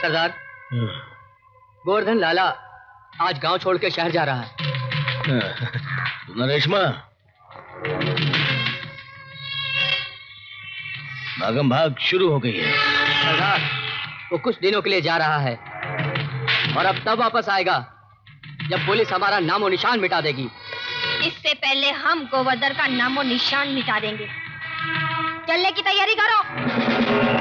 सरदार, गोवर्धन लाला आज गांव छोड़ के शहर जा रहा है। रेशमा, भागम भाग शुरू हो गई है। सरदार, वो कुछ दिनों के लिए जा रहा है और अब तब वापस आएगा जब पुलिस हमारा नामो निशान मिटा देगी। इससे पहले हम गोवर्धन का नामो निशान मिटा देंगे। चलने की तैयारी करो।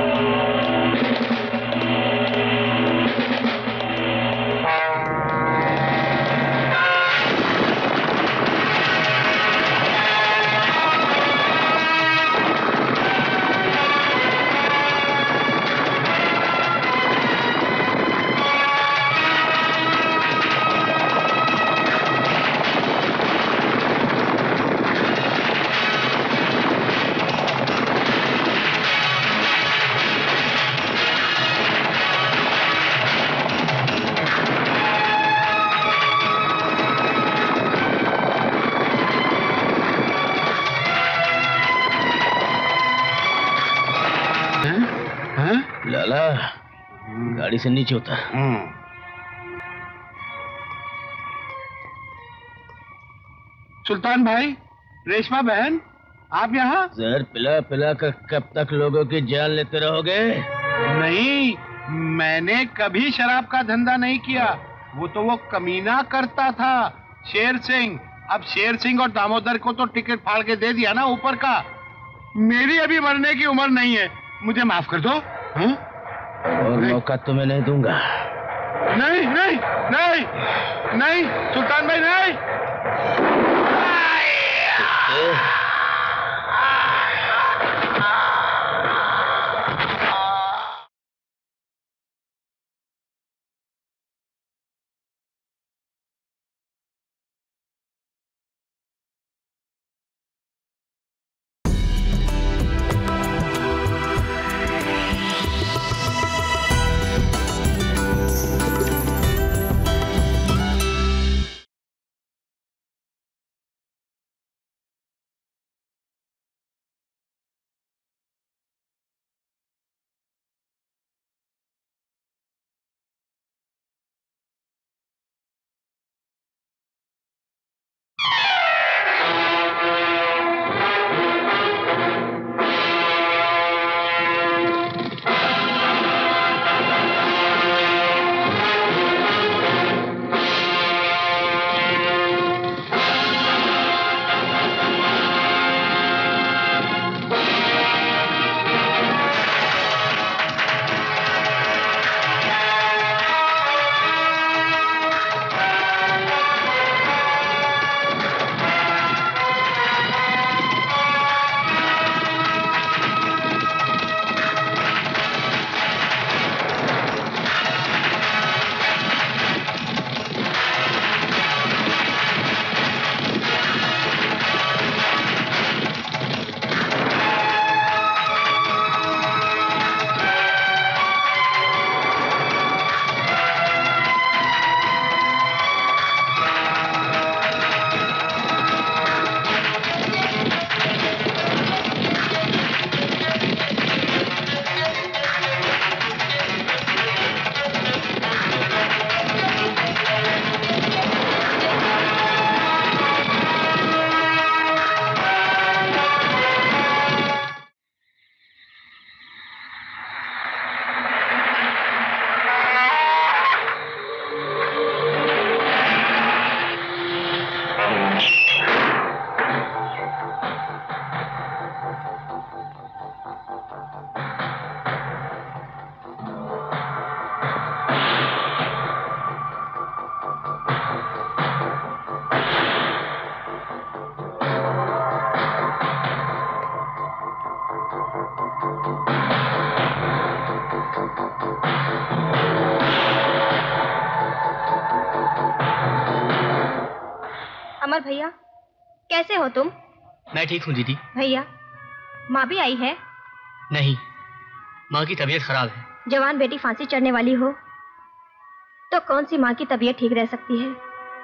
गाड़ी से नीचे उतर। सुल्तान भाई, रेशमा बहन, आप यहाँ? जहर पिला पिला कर कब तक लोगों की जान लेते रहोगे? नहीं, मैंने कभी शराब का धंधा नहीं किया। वो कमीना करता था, शेर सिंह। अब शेर सिंह और दामोदर को तो टिकट फाड़ के दे दिया ना ऊपर का। मेरी अभी मरने की उम्र नहीं है, मुझे माफ कर दो। हाँ? और मौका तुम्हें नहीं दूंगा। नहीं नहीं नहीं नहीं सुल्तान भाई, नहीं। अमर भैया, कैसे हो तुम? मैं ठीक हूँ दीदी। भैया, माँ भी आई है? नहीं, माँ की तबीयत खराब है। जवान बेटी फांसी चढ़ने वाली हो तो कौन सी माँ की तबीयत ठीक रह सकती है?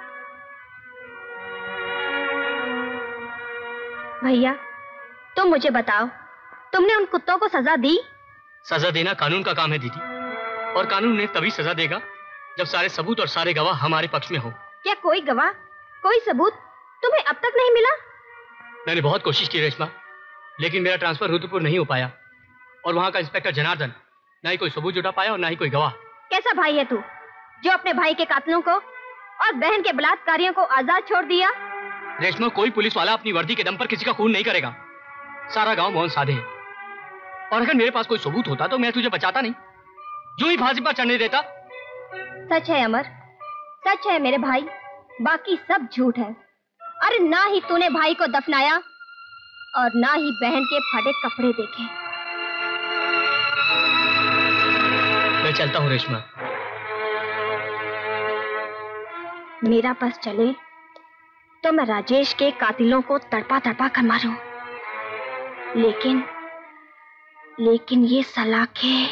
भैया, तुम मुझे बताओ, तुमने उन कुत्तों को सजा दी? सजा देना कानून का काम है दीदी। और कानून उन्हें तभी सजा देगा जब सारे सबूत और सारे गवाह हमारे पक्ष में हो। क्या कोई गवाह, कोई सबूत तुम्हें अब तक नहीं मिला? मैंने बहुत कोशिश की रेशमा, लेकिन मेरा ट्रांसफर रुद्रपुर नहीं हो पाया और वहां का इंस्पेक्टर जनार्दन ना ही कोई सबूत जुटा पाया और ना ही कोई गवाह। कैसा भाई है तू जो अपने भाई के कातलों को और बहन के बलात्कारियों को आजाद छोड़ दिया? रेशमा, कोई पुलिस वाला अपनी वर्दी के दम पर किसी का खून नहीं करेगा। सारा गांव मौन साधे है और अगर मेरे पास कोई सबूत होता तो मैं तुझे बचाता नहीं, यूं ही फांसी पर चढ़ने देता। सच है अमर, सच है मेरे भाई, बाकी सब झूठ है। अरे ना ही तूने भाई को दफनाया और ना ही बहन के फाटे कपड़े देखे। मैं चलता हूँ रेशमा। मेरा बस चले तो मैं राजेश के कातिलों को तड़पा तड़पा कर मारूं, लेकिन ये सलाखें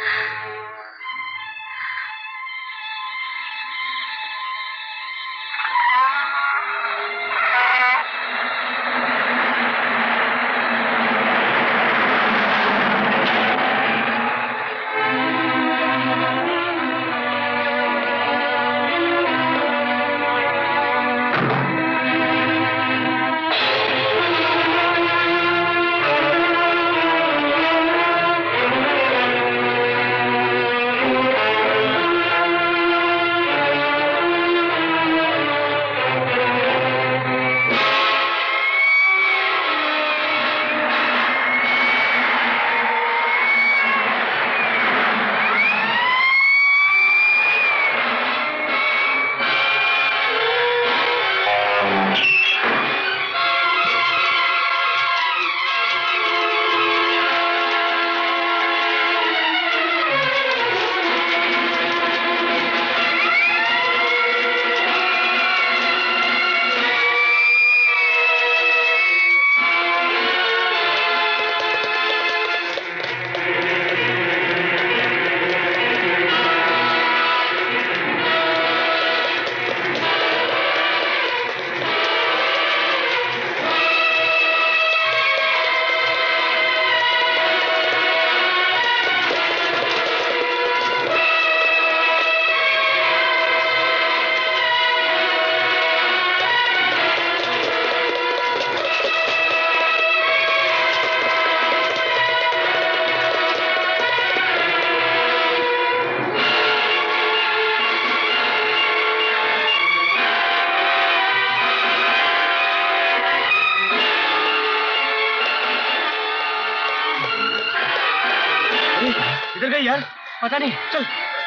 किधर गई यार? पता नहीं। चल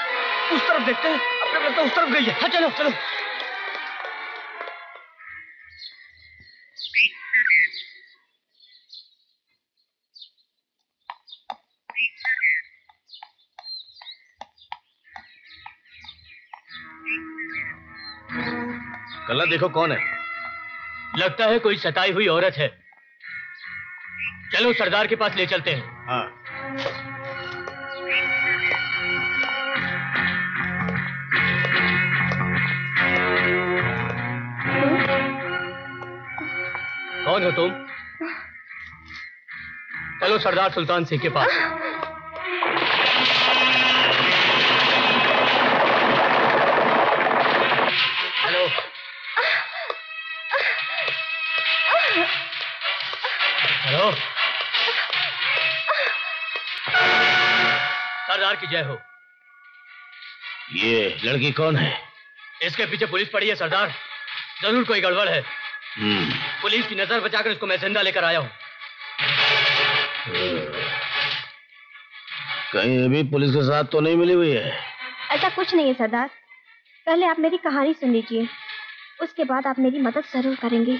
उस तरफ देखते हैं, अपने लगता है उस तरफ गई है। हाँ चलो चलो। कल्ला देखो कौन है। लगता है कोई सताई हुई औरत है। चलो सरदार के पास ले चलते हैं। हाँ। कौन हो तुम? चलो सरदार सुल्तान सिंह के पास। हेलो। हेलो। सरदार की जय हो। ये लड़की कौन है? इसके पीछे पुलिस पड़ी है सरदार, जरूर कोई गड़बड़ है। पुलिस की नजर बचाकर इसको मैं जिंदा लेकर आया हूँ। कहीं अभी पुलिस के साथ तो नहीं मिली हुई है? ऐसा कुछ नहीं है सरदार, पहले आप मेरी कहानी सुन लीजिए, उसके बाद आप मेरी मदद जरूर करेंगे।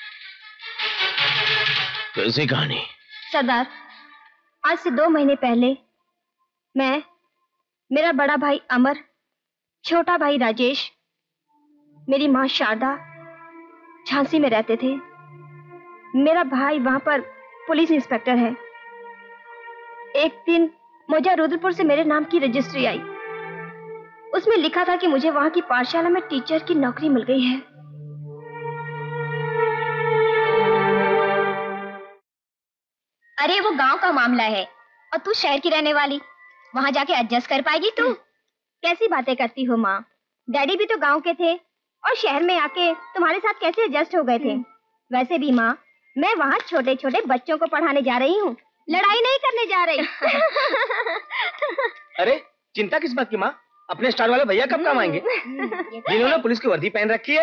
कैसी कहानी? सरदार, आज से 2 महीने पहले मैं, मेरा बड़ा भाई अमर, छोटा भाई राजेश, मेरी माँ शारदा झांसी में रहते थे। मेरा भाई वहां पर पुलिस इंस्पेक्टर है। एक दिन मुझे रुद्रपुर से मेरे नाम की रजिस्ट्री आई, उसमें लिखा था कि मुझे वहां की पाठशाला में टीचर की नौकरी मिल गई है। अरे वो गांव का मामला है और तू शहर की रहने वाली, वहाँ जाके एडजस्ट कर पाएगी तू? कैसी बातें करती हो माँ? डैडी भी तो गांव के थे और शहर में आके तुम्हारे साथ कैसे एडजस्ट हो गए थे? वैसे भी माँ, मैं वहाँ छोटे छोटे बच्चों को पढ़ाने जा रही हूँ, लड़ाई नहीं करने जा रही। अरे चिंता किस बात की माँ? अपने स्टार वाले भैया कब काम आएंगे, जिन्होंने पुलिस की वर्दी पहन रखी है।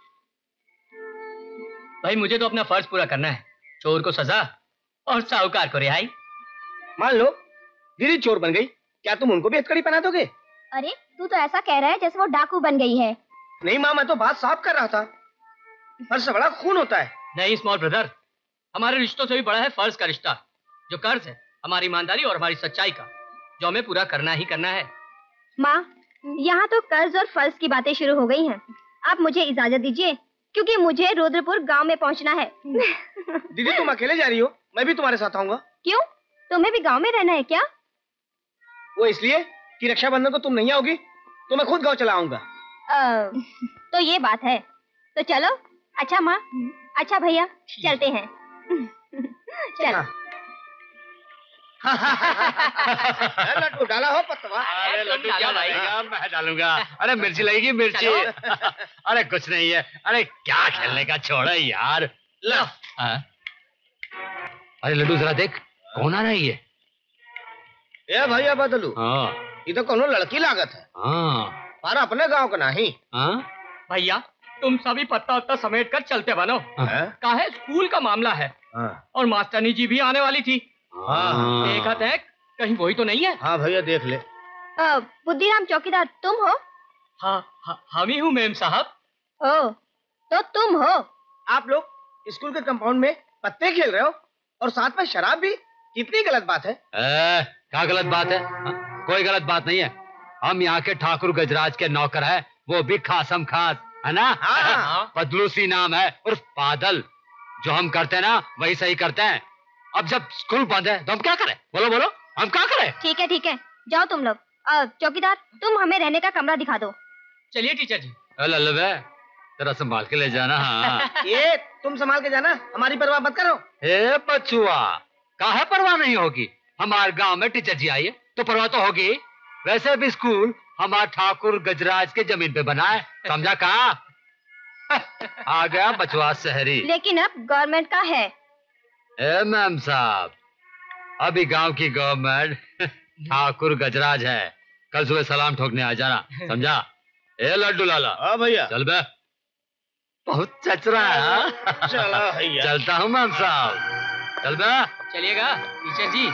भाई मुझे तो अपना फर्ज पूरा करना है, चोर को सजा और साहूकार को रिहाई। मान लो दीदी चोर बन गई, क्या तुम उनको भी हथकड़ी पहना दोगे? अरे तू तो ऐसा कह रहा है जैसे वो डाकू बन गई है। नहीं माँ, मैं तो बात साफ कर रहा था। फर्ज से बड़ा खून होता है। नहीं स्मॉल ब्रदर, हमारे रिश्तों से भी बड़ा है फर्ज का रिश्ता, जो कर्ज है हमारी ईमानदारी और हमारी सच्चाई का, जो हमें पूरा करना ही करना है। माँ, यहाँ तो कर्ज और फर्ज की बातें शुरू हो गई हैं। आप मुझे इजाजत दीजिए, क्योंकि मुझे रुद्रपुर गांव में पहुँचना है। दीदी तुम अकेले जा रही हो, मैं भी तुम्हारे साथ आऊंगा। क्यों, तुम्हें भी गांव में रहना है क्या? वो इसलिए कि रक्षाबंधन को तुम नहीं आओगी तो मैं खुद गांव चला आऊंगा। तो ये बात है, तो चलो। अच्छा माँ, अच्छा भैया, चलते हैं। चलो। लड्डू डाला हो पतवा? अरे लड्डू क्या भाई, मैं डालूंगा। अरे मिर्ची लगेगी, मिर्ची। अरे कुछ नहीं है, अरे क्या खेलने का छोड़ा यार। लो। अरे लड्डू जरा देख, कौन आ रहा है ये? ए भैया बदलू, हाँ ये तो कोनो लड़की लागत है। हाँ पर अपने गांव का नहीं। हाँ भैया तुम सभी पत्ता उत्ता समेट कर चलते बनो, काहे स्कूल का मामला है। और मास्टरनी जी भी आने वाली थी। देखा थे कहीं वही तो नहीं है? हाँ भैया देख ले। बुद्धिराम चौकीदार तुम हो? हाँ हम ही हूँ मेम साहब। ओ, तो तुम हो? आप लोग स्कूल के कंपाउंड में पत्ते खेल रहे हो और साथ में शराब भी, कितनी गलत बात है। क्या गलत बात है? कोई गलत बात नहीं है। हम यहाँ के ठाकुर गजराज के नौकर है, वो भी खासम खास है ना। पदलू सी नाम है उर्फ बादल। जो हम करते हैं ना वही सही करते हैं। अब जब स्कूल बंद है तो हम क्या करें? बोलो बोलो, हम क्या करें? ठीक है, जाओ तुम लोग। चौकीदार तुम हमें रहने का कमरा दिखा दो। चलिए टीचर जी। लल्लू जरा संभाल के ले जाना। हाँ। ये तुम संभाल के जाना, हमारी परवाह मत करो। ए बचुआ, काहे परवाह नहीं होगी? हमारे गांव में टीचर जी आई है तो परवाह तो होगी। वैसे भी स्कूल हमारा ठाकुर गजराज के जमीन पे बना है, समझा? कहा आ गया बचवा शहरी। लेकिन अब गवर्नमेंट का है। ए मैम साहब, अभी गांव की गवर्नमेंट ठाकुर गजराज है। कल सुबह सलाम ठोकने आ जाना, समझा? ए लड्डू लाला। हाँ भैया। चल बे, बहुत चचरा है। चलो भैया। चलता हूँ मैम साहब, चल बे। चलिएगा टीचर जी।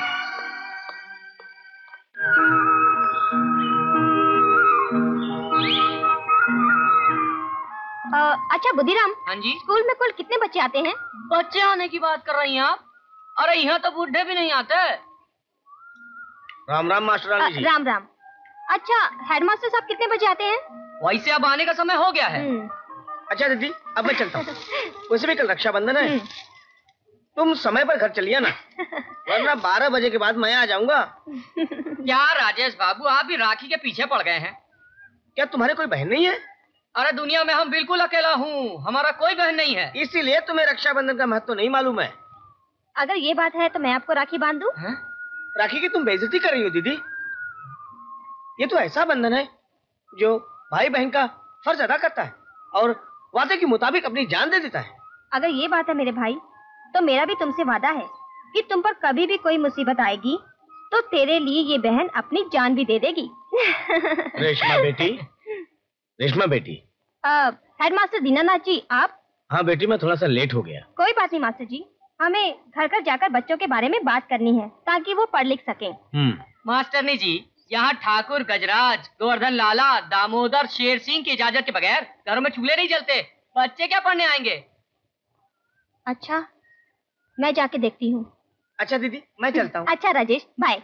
अच्छा बुद्धिराम, हाँ जी। स्कूल में कुल कितने बच्चे आते हैं? बच्चे आने की बात कर रही हैं आप? अरे यहाँ तो बूढ़े भी नहीं आते। राम राम मास्टरानी जी। राम राम। अच्छा हेडमास्टर साहब कितने बजे आते हैं? वैसे अब आने का समय हो गया है। अच्छा दीदी अब मैं चलता हूँ। वैसे भी कल रक्षाबंधन है, तुम समय पर घर चलिए ना, वरना 12 बजे के बाद मैं आ जाऊंगा। क्या राजेश बाबू, आप भी राखी के पीछे पड़ गए हैं? क्या तुम्हारे कोई बहन नहीं है? अरे दुनिया में हम बिल्कुल अकेला हूँ, हमारा कोई बहन नहीं है। इसीलिए तुम्हें रक्षाबंधन का महत्व नहीं मालूम है। अगर ये बात है तो मैं आपको राखी बांध दूं? राखी की तुम बेइज्जती कर रही हो दीदी। ये तो ऐसा बंधन है जो भाई बहन का फर्ज अदा करता है और वादे के मुताबिक अपनी जान दे देता है। अगर ये बात है मेरे भाई, तो मेरा भी तुमसे वादा है कि तुम पर कभी भी कोई मुसीबत आएगी तो तेरे लिए ये बहन अपनी जान भी दे देगी। रेशमा बेटी, रेशमा बेटी। हेडमास्टर दीनानाथ जी आप? हाँ बेटी, मैं थोड़ा सा लेट हो गया। कोई बात नहीं मास्टर जी, हमें घर घर जाकर बच्चों के बारे में बात करनी है ताकि वो पढ़ लिख सकें। मास्टरनी जी, यहाँ ठाकुर गजराज, गोवर्धन लाला, दामोदर, शेर सिंह की इजाजत के बगैर घरों में चूल्हे नहीं जलते। बच्चे क्या पढ़ने आएंगे? अच्छा, मैं जाके देखती हूँ। अच्छा दीदी, मैं चलता हूँ। अच्छा राजेश, बाय।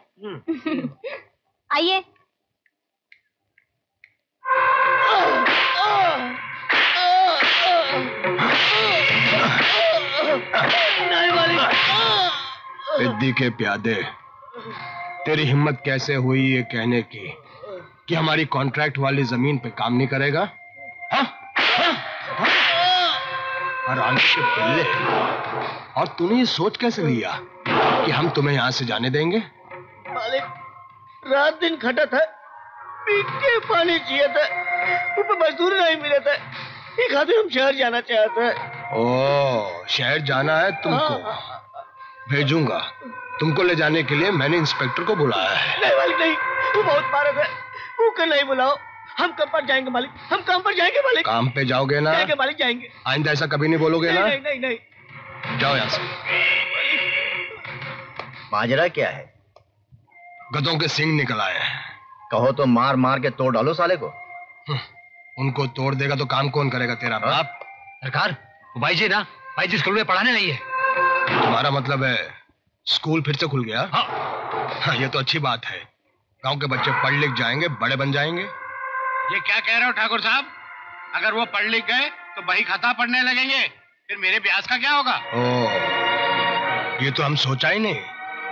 आइए। सिद्दी के प्यादे, तेरी हिम्मत कैसे हुई ये कहने की कि हमारी कॉन्ट्रैक्ट वाली जमीन पे काम नहीं करेगा? आराम से पिल्ले। और तूने ये सोच कैसे लिया कि हम तुम्हें यहाँ से जाने देंगे? मालिक, रात दिन खटा था, पी के पानी चाहिए था, ऊपर मजदूर नहीं मिले थे। ये खातिर हम शहर जाना चाहते हैं। ओ, शहर जाना है तुमको? भेजूंगा। तुमको ले जाने के लिए मैंने इंस्पेक्टर को बुलाया है। नहीं मालिक नहीं, वो बहुत मारे थे। वो कर नहीं बुलाओ, हम काम पर जाएंगे मालिक, हम काम पर जाएंगे मालिक। काम पे जाओगे ना? जाएंगे मालिक, जाएंगे। आइंदा ऐसा कभी नहीं बोलोगे ना? नहीं नहीं नहीं। जाओ यहाँ से। माजरा क्या है? गधों के सिंग निकल आए हैं। कहो तो मार मार के तोड़ डालो साले को। उनको तोड़ देगा तो काम कौन करेगा? तेरा बाप। सरकार, भाई जी ना, भाई जी स्कूल में पढ़ाने नहीं है। तुम्हारा मतलब है स्कूल फिर से खुल गया? हाँ, ये तो अच्छी बात है। गांव के बच्चे पढ़ लिख जाएंगे, बड़े बन जाएंगे। ये क्या कह रहे हो ठाकुर साहब? अगर वो पढ़ लिख गए तो बही खाता पढ़ने लगेंगे, फिर मेरे ब्याज का क्या होगा? ये तो हम सोचा ही नहीं।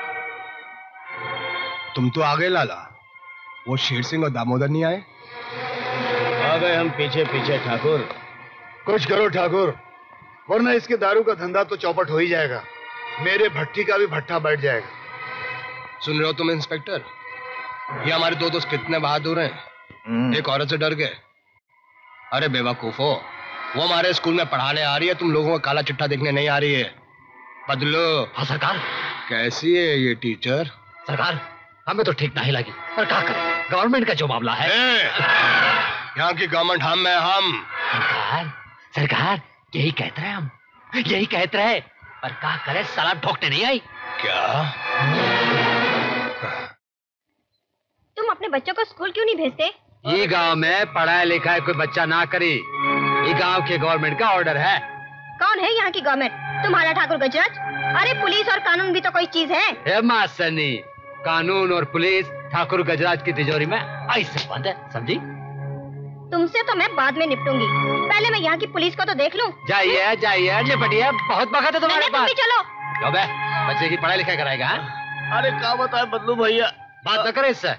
तुम तो आ गए लाला। वो शेर सिंह और दामोदर नहीं आए? आ गए हम पीछे पीछे ठाकुर। कुछ करो ठाकुर, वरना इसके दारू का धंधा तो चौपट हो ही जाएगा। मेरे भट्टी का भी भट्टा बैठ जाएगा। सुन रहे हो तुम इंस्पेक्टर? ये हमारे दो दोस्त कितने बहादुर हैं। एक औरत से डर गए। अरे बेवकूफो, वो हमारे स्कूल में पढ़ाने आ रही है, तुम लोगों को काला चिट्ठा देखने नहीं आ रही है। बदलो। हाँ सरकार। कैसी है ये टीचर? सरकार, हमें तो ठीक नहीं लगी, पर क्या करें, गवर्नमेंट का जो मामला है। यहाँ की गवर्नमेंट हम है, हम। सरकार, सरकार यही कहते रहे, हम यही कहते रहे, पर क्या करे, साला ठोकने नहीं आई। क्या? तुम अपने बच्चों को स्कूल क्यों नहीं भेजते? ये गांव में पढ़ाई लिखाई कोई बच्चा ना करे, ये गांव के गवर्नमेंट का ऑर्डर है। कौन है यहाँ की गवर्नमेंट? तुम्हारा ठाकुर गजराज? अरे पुलिस और कानून भी तो कोई चीज है। मास्टरनी, कानून और पुलिस ठाकुर गजराज की तिजोरी में ऐसे बंद है, समझी? तुमसे तो मैं बाद में निपटूंगी, पहले मैं यहाँ की पुलिस को तो देख लूं। जाइए जाइए, निपटिए, बहुत वक्त है तुम्हारे पास। चलो। जो बे, बच्चे की पढ़ाई लिखाई कराएगा? अरे क्या बताए बदलू भैया, बात न करे इससे।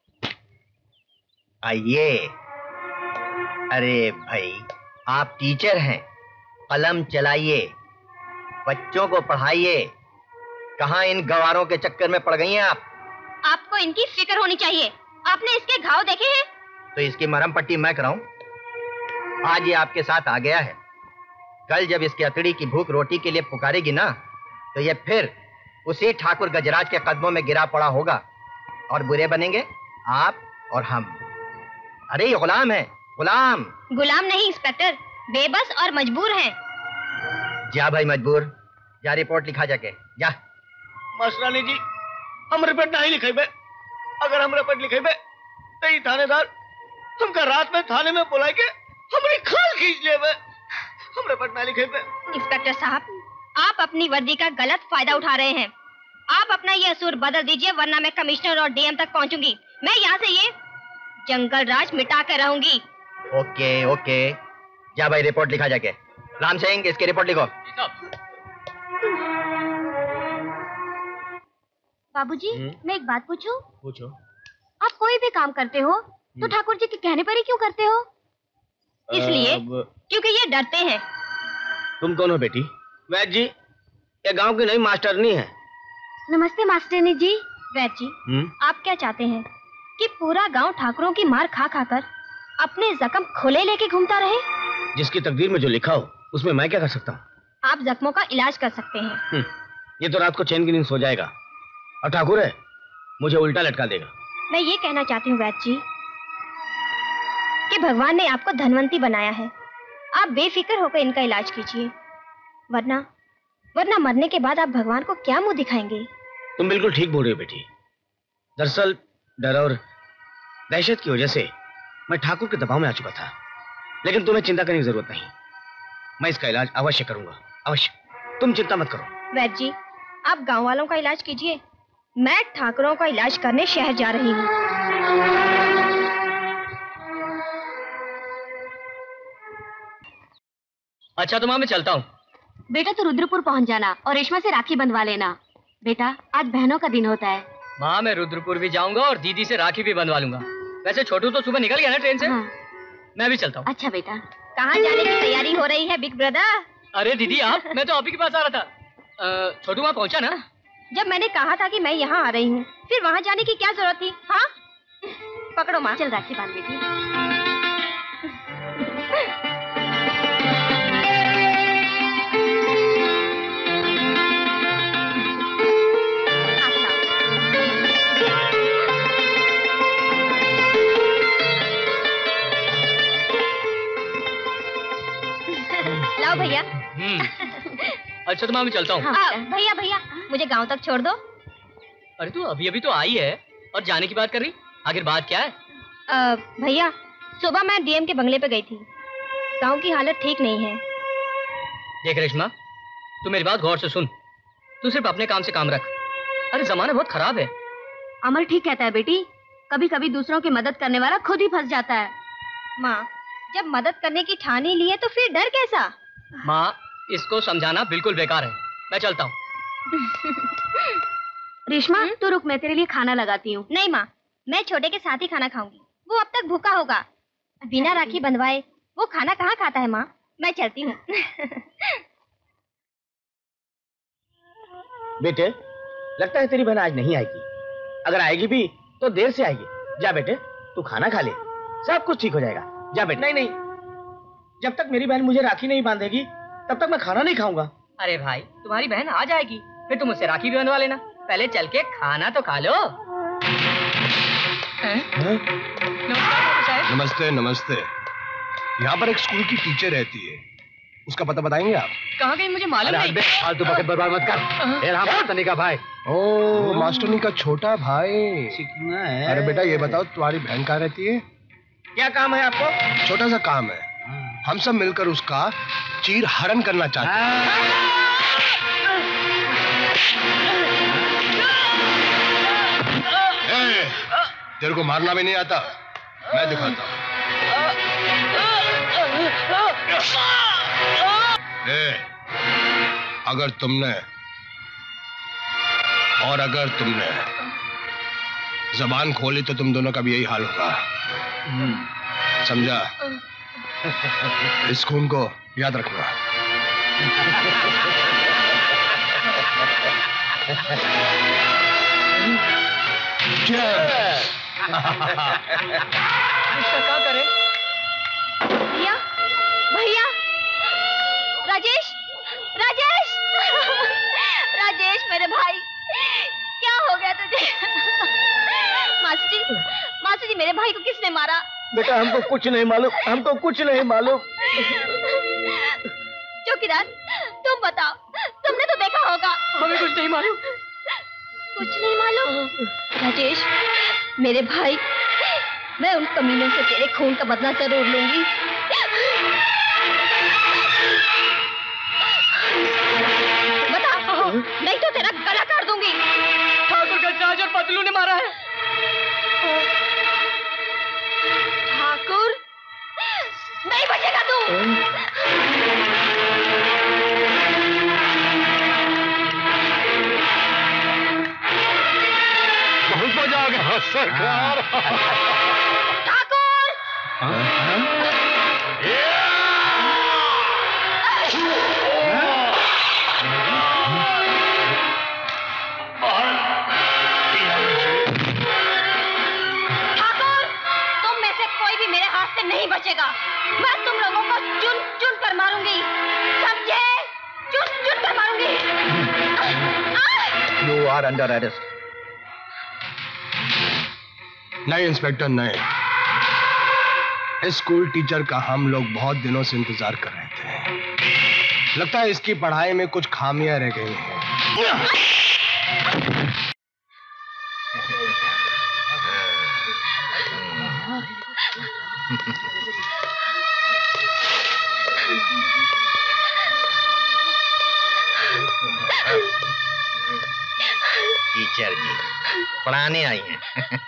आइए। अरे भाई, आप टीचर हैं, कलम चलाइए, बच्चों को पढ़ाइए। कहाँ इन गवारों के चक्कर में पड़ गई हैं आप? आपको इनकी फिक्र होनी चाहिए। आपने इसके घाव देखे हैं? तो इसकी मरहम पट्टी मैं कराऊं? आज ये आपके साथ आ गया है, कल जब इसकी अतड़ी की भूख रोटी के लिए पुकारेगी ना, तो ये फिर उसी ठाकुर गजराज के कदमों में गिरा पड़ा होगा, और बुरे बनेंगे आप और हम। अरे ये गुलाम है, गुलाम। गुलाम नहीं इंस्पेक्टर, बेबस और मजबूर हैं। जा भाई मजबूर, जा रिपोर्ट लिखा जाके, जा। मास्टरानी जी, हम रिपोर्ट नहीं लिखेबे। अगर हम रिपोर्ट लिखेबे तो ये थानेदार हमका रात में थाने में बुला के हमारी खाल खींच लेबे। हम रिपोर्ट नहीं लिखेबे। इंस्पेक्टर साहब, आप अपनी वर्दी का गलत फायदा उठा रहे हैं। आप अपना ये असूर बदल दीजिए, वरना मैं कमिश्नर और डीएम तक पहुंचूंगी। मैं यहाँ से ये जंगल राज मिटा कर रहूंगी। ओके ओके, जा भाई रिपोर्ट लिखा जाके। राम सिंह, इसकी रिपोर्ट लिखो। बाबूजी, मैं एक बात पूछूं? पूछो। आप कोई भी काम करते हो तो ठाकुर जी के कहने पर ही क्यों करते हो? इसलिए क्योंकि ये डरते हैं। तुम कौन हो बेटी? वैद्य जी, ये गांव की नई मास्टरनी है। नमस्ते मास्टरनी जी। वैद्य जी, आप क्या चाहते हैं कि पूरा गांव ठाकुरों की मार खा खाकर अपने जख्म खुले लेके घूमता रहे? जिसकी तकदीर में जो लिखा हो उसमें मैं क्या कर सकता हूँ? आप जख्मों का इलाज कर सकते हैं। ये तो रात को चैन की नींद सो जाएगा, और ठाकुर है मुझे उल्टा लटका देगा। मैं ये कहना चाहती हूँ वैद्य जी कि भगवान ने आपको धनवंती बनाया है। आप बेफिक्र होकर इनका इलाज कीजिए, वरना मरने के बाद आप भगवान को क्या मुंह दिखाएंगे? तुम बिल्कुल ठीक बोल रही हो बेटी। दरअसल डर और दहशत की वजह से मैं ठाकुर के दबाव में आ चुका था, लेकिन तुम्हें चिंता करने की जरूरत नहीं। मैं इसका इलाज अवश्य करूंगा, अवश्य। तुम चिंता मत करो। वैद्य जी, आप गांव वालों का इलाज कीजिए, मैं ठाकुरों का इलाज करने शहर जा रही हूँ। अच्छा तो माँ, मैं चलता हूँ। बेटा तो रुद्रपुर पहुँच जाना और रेशमा से राखी बंधवा लेना। बेटा, आज बहनों का दिन होता है। माँ, मैं रुद्रपुर भी जाऊंगा और दीदी से राखी भी बंधवा लूंगा। वैसे छोटू तो सुबह निकल गया ना ट्रेन से। हाँ। मैं भी चलता हूँ। अच्छा बेटा, कहाँ जाने की तैयारी हो रही है बिग ब्रदर? अरे दीदी आप, मैं तो आप ही के पास आ रहा था। छोटू वहाँ पहुँचा ना? जब मैंने कहा था कि मैं यहाँ आ रही हूँ, फिर वहाँ जाने की क्या जरूरत थी? हाँ, पकड़ो माँ। चल राखी बांध बेटी। लाओ भैया। अच्छा तो मैं चलता हूँ। भैया भैया मुझे गांव तक छोड़ दो। अरे तू अभी अभी तो आई है और जाने की बात कर रही, आखिर बात क्या है? भैया सुबह मैं डीएम के बंगले पे गई थी, गांव की हालत ठीक नहीं है। देख रेशमा, तू मेरी बात गौर से सुन, तू सिर्फ अपने काम से काम रख। अरे जमाना बहुत खराब है। अमर ठीक कहता है बेटी, कभी कभी दूसरों की मदद करने वाला खुद ही फंस जाता है। माँ, जब मदद करने की ठान ही ली है तो फिर डर कैसा? माँ, इसको समझाना बिल्कुल बेकार है, मैं चलता हूँ। रेशमा तू रुक, मैं तेरे लिए खाना लगाती हूँ। नहीं माँ, मैं छोटे के साथ ही खाना खाऊंगी, वो अब तक भूखा होगा। बिना राखी बंधवाए वो खाना कहाँ खाता है माँ, मैं चलती हूँ। बेटे, लगता है तेरी बहन आज नहीं आएगी। अगर आएगी भी तो देर से आएगी। जा बेटे, तू खाना खा ले, सब कुछ ठीक हो जाएगा। जा बेटे। नहीं नहीं, जब तक मेरी बहन मुझे राखी नहीं बांधेगी तब तक मैं खाना नहीं खाऊंगा। अरे भाई, तुम्हारी बहन आ जाएगी, फिर तुम उससे राखी भी बंधवा लेना। पहले चल के खाना तो खा लो। नमस्ते नमस्ते। यहाँ पर एक स्कूल की टीचर रहती है, उसका पता बताएंगे आप? कहाँ गई मुझे मालूम नहीं। फालतू वक्त बर्बाद मत कर। मास्टरनी का भाई। ओ, मास्टरनी का छोटा भाई। चिकना है। अरे बेटा ये बताओ, तुम्हारी बहन कहाँ रहती है? क्या काम है आपको? छोटा सा काम है, हम सब मिलकर उसका चीर हरण करना चाहते हैं। तेरे को मारना भी नहीं आता, मैं दिखाता हूँ। अगर तुमने जबान खोली तो तुम दोनों का भी यही हाल होगा, समझा? इस खून को याद रखना। क्या करे? भैया भैया, राजेश राजेश राजेश मेरे भाई, क्या हो गया तुझे? मास्टर जी मेरे भाई को किसने मारा? बेटा हमको कुछ नहीं मालूम, हमको कुछ नहीं मालूम। चौकीदार तुम बताओ, तुमने तो देखा होगा। हमें कुछ नहीं मालूम। कुछ नहीं मालूम? राजेश मेरे भाई, मैं उन कमीनों से तेरे खून का बदला जरूर लूंगी। बता, नहीं तो तेरा गला काट दूंगी। ठाकुर गजराज और पतलू ने मारा है। ठाकुर, नहीं बचेगा तू। बहुत मजा आ गया सरकार। ठाकुर, तुम में से कोई भी मेरे हाथ से नहीं बचेगा। मैं तुम लोगों को चुन चुन कर मारूंगी, समझे? चुन चुन कर मारूंगी। You are under arrest. नहीं इंस्पेक्टर नहीं, इस स्कूल टीचर का हम लोग बहुत दिनों से इंतजार कर रहे थे। लगता है इसकी पढ़ाई में कुछ खामियां रह गई हैं। टीचर जी पढ़ाने आई हैं।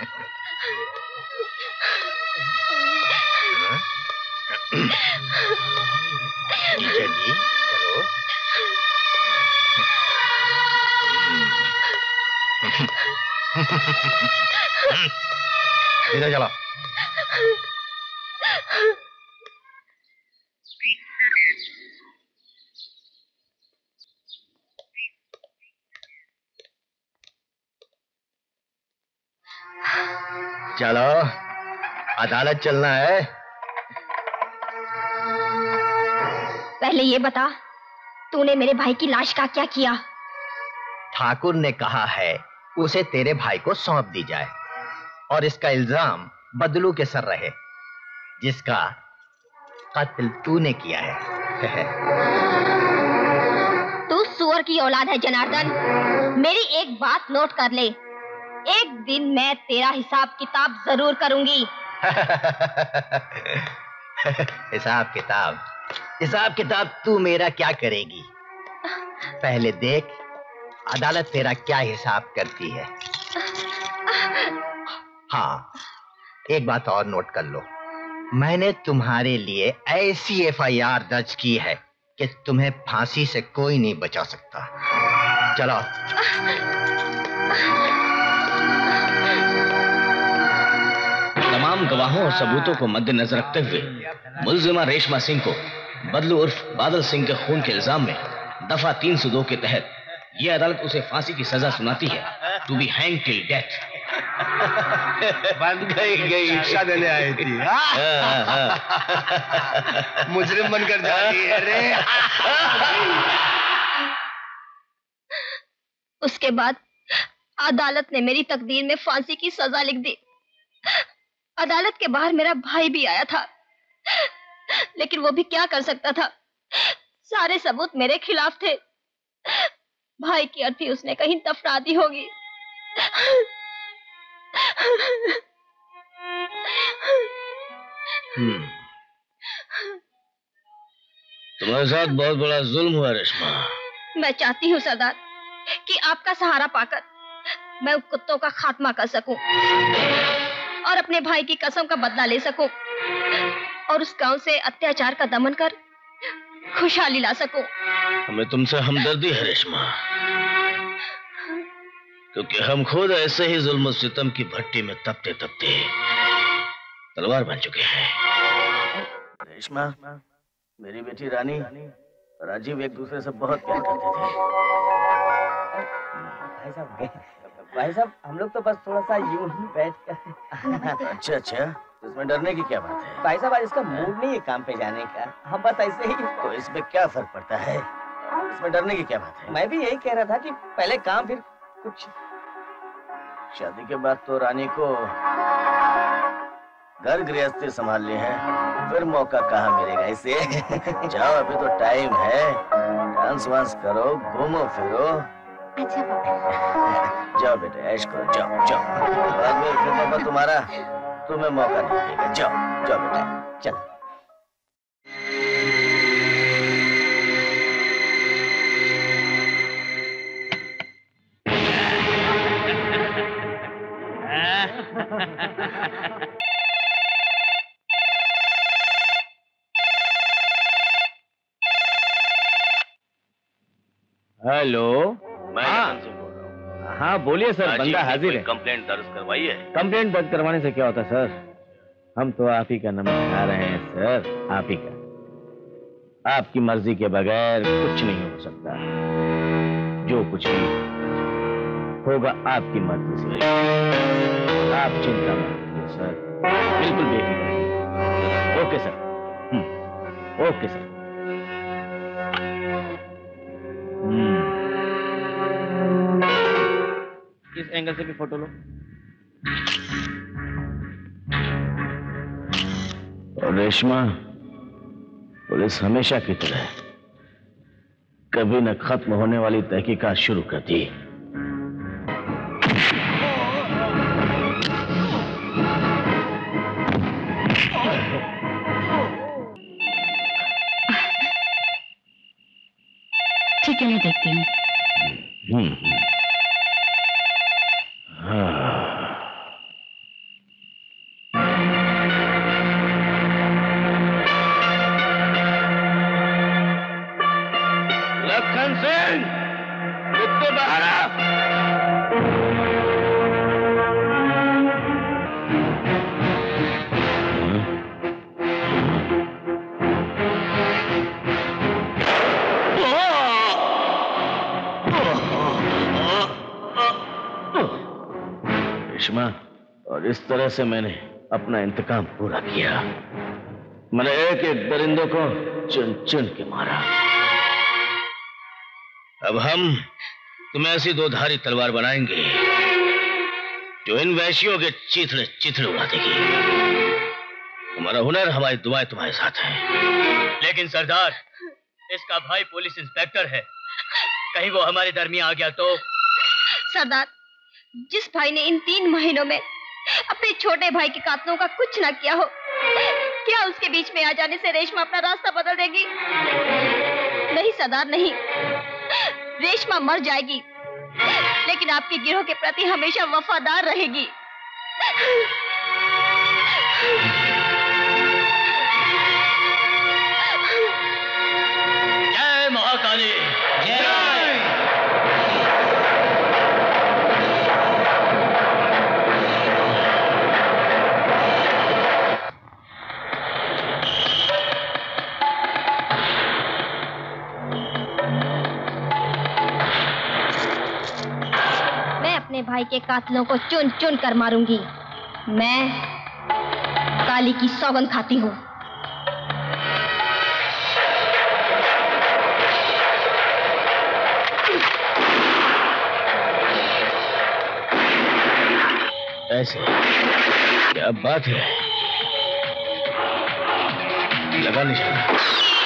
टीचर जी चलो। इधर चलो। चलो, अदालत चलना है। पहले ये बता, तूने मेरे भाई की लाश का क्या किया? ठाकुर ने कहा है उसे तेरे भाई को सौंप दी जाए और इसका इल्जाम बदलू के सर रहे, जिसका कत्ल तूने किया है। तू सुअर की औलाद है जनार्दन। मेरी एक बात नोट कर ले, एक दिन मैं तेरा हिसाब किताब जरूर करूंगी। हिसाब किताब तू मेरा क्या करेगी? पहले देख अदालत तेरा क्या हिसाब करती है। हाँ, एक बात और नोट कर लो, मैंने तुम्हारे लिए ऐसी एफआईआर दर्ज की है कि तुम्हें फांसी से कोई नहीं बचा सकता। चलो। तमाम गवाहों और सबूतों को मद्देनजर रखते हुए मुलजिमा रेशमा सिंह को बदलू उर्फ बादल सिंह के खून के इल्जाम में दफा 302 के तहत यह अदालत उसे फांसी की सजा सुनाती है, to be hang till death. बन गई शिक्षा देने आई थी। मुजरिम बनकर जा रही है रे। उसके बाद अदालत ने मेरी तकदीर में फांसी की सजा लिख दी। अदालत के बाहर मेरा भाई भी आया था, लेकिन वो भी क्या कर सकता था, सारे सबूत मेरे खिलाफ थे। भाई की अर्थी उसने कहीं दफना दी होगी। तुम्हारे साथ बहुत बड़ा जुल्म हुआ रेशमा। मैं चाहती हूँ सरदार कि आपका सहारा पाकर मैं उन कुत्तों का खात्मा कर सकूं और अपने भाई की कसम का बदला ले सकूं और उस गांव से अत्याचार का दमन कर खुशहाली ला सकूं। हमें तुमसे हमदर्दी है रेशमा, क्योंकि हम खुद ऐसे ही जुल्म सितम की भट्टी में तपते तपते तलवार बन चुके हैं। रेशमा, मेरी बेटी रानी और राजीव एक दूसरे से बहुत प्यार करते थे। भाई साहब हम लोग तो बस थोड़ा सा यूं ही बैठ कर। अच्छा अच्छा, तो इसमें डरने की क्या बात है? भाई साहब आज इसका मूड नहीं है काम पे जाने का, हम बस ऐसे ही। तो इसमें क्या फर्क पड़ता है? इसमें डरने की क्या बात है? मैं भी यही कह रहा था कि पहले काम फिर कुछ। शादी के बाद तो रानी को घर गृहस्थी संभालनी है, फिर मौका कहाँ मिलेगा इसे। जाओ, अभी तो टाइम है, डांस वांस करो, घूमो फिरो। अच्छा पापा। जाओ बेटे, ऐश करो, जाओ जाओ। बाद में फिर पापा तुम्हारा तुम्हें मौका नहीं देगा। जाओ जाओ बेटा, चलो। हेलो, मैं हाँ सिंह बोल रहा हूँ। हाँ बोलिए सर, बंदा हाजिर है। कंप्लेंट दर्ज करवाइए। कंप्लेंट दर्ज करवाने से क्या होता है सर? हम तो आप ही का नमक खा रहे हैं सर, आप ही का। आपकी मर्जी के बगैर कुछ नहीं हो सकता। जो कुछ भी होगा आपकी मर्जी से। आप चिंता मत कीजिए सर, बिल्कुल बेफिक्र रहिए। Okay sir. Okay sir. इस एंगल से भी फोटो लो। और रेशमा, पुलिस हमेशा की तरह कभी न खत्म होने वाली तहकीकात शुरू कर दी। ठीक है, मैं देखती हूँ। लखन सिंह, कुत्ते बाहर आ। और इस तरह से मैंने अपना इंतकाम पूरा किया। मैंने एक एक दरिंदों को चुन चुन के मारा। अब हम तुम्हें ऐसी दो धारी तलवार बनाएंगे जो इन वैश्यों के चिथड़े चिथड़े उड़ा देगी। हमारा हुनर, हमारी दुआएं तुम्हारे साथ है। लेकिन सरदार, इसका भाई पुलिस इंस्पेक्टर है, कहीं वो हमारे दरमियान आ गया तो? सरदार, जिस भाई ने इन 3 महीनों में अपने छोटे भाई के कातलों का कुछ ना किया हो, क्या उसके बीच में आ जाने से रेशमा अपना रास्ता बदल देगी? नहीं सरदार, नहीं। रेशमा मर जाएगी, लेकिन आपके गिरोह के प्रति हमेशा वफादार रहेगी। जय महाकाली, जय। अपने भाई के कातलों को चुन चुन कर मारूंगी। मैं काली की सौगंध खाती हूँ। ऐसे क्या बात है? लगा निशाना।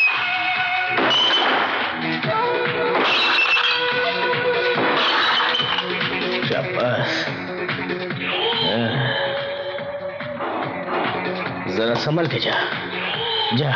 शाबाश। जरा संभल के जा, जा।